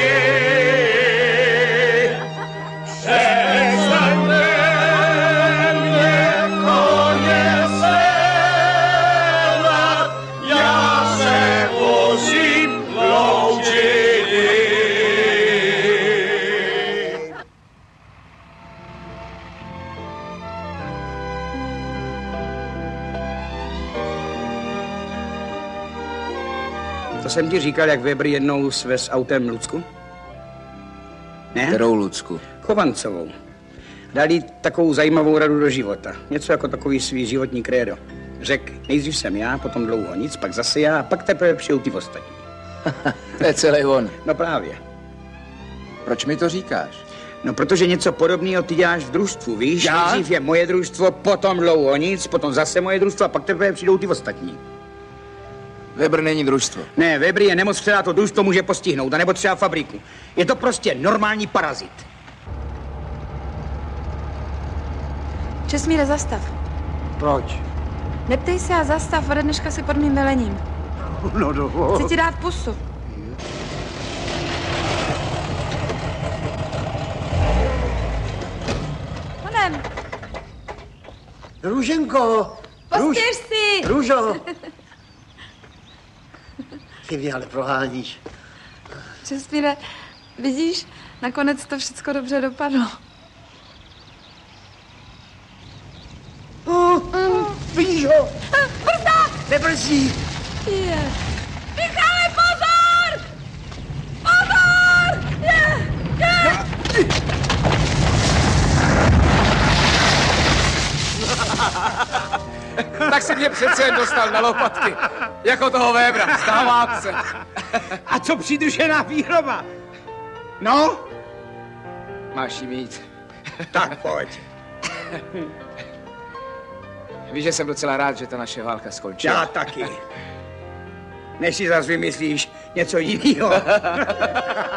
Nezaňte mě, koně sedla. Já se vozím loučení. To jsem ti říkal, jak Weber jednou svez autem Lucku? Ne? Kterou Lucku? Chovancovou. Dali takovou zajímavou radu do života. Něco jako takový svý životní krédo. Řekl, nejdřív jsem já, potom dlouho nic, pak zase já, a pak teprve přijou ty ostatní. To je celý on. No právě. Proč mi to říkáš? No, protože něco podobného ty děláš v družstvu, víš? Já? Nejdřív je moje družstvo, potom dlouho nic, potom zase moje družstvo a pak teprve přijdou ty ostatní. Weber není družstvo. Ne, Weber je nemoc, která to družstvo může postihnout, anebo třeba fabriku. Je to prostě normální parazit. Česmíre, zastav. Proč? Neptej se a zastav, ode dneška si pod mým velením. No do... Chci ti dát pusu. Honem. Růženko! Pospěš si! Růžo! Ty mě ale proháníš. Česmíre, vidíš, nakonec to všechno dobře dopadlo. Uh, uh, vidíš ho? Brzda! Nebrzdí! Je. Michale, pozor! Pozor! Je! Je! Tak si mě přece jen dostal na lopatky. Jako toho Webera, stávám se. A co přidružená výroba? No? Máš jí mít. Tak pojď. Víš, že jsem docela rád, že ta naše válka skončila. Já taky. Než si zase vymyslíš něco jiného.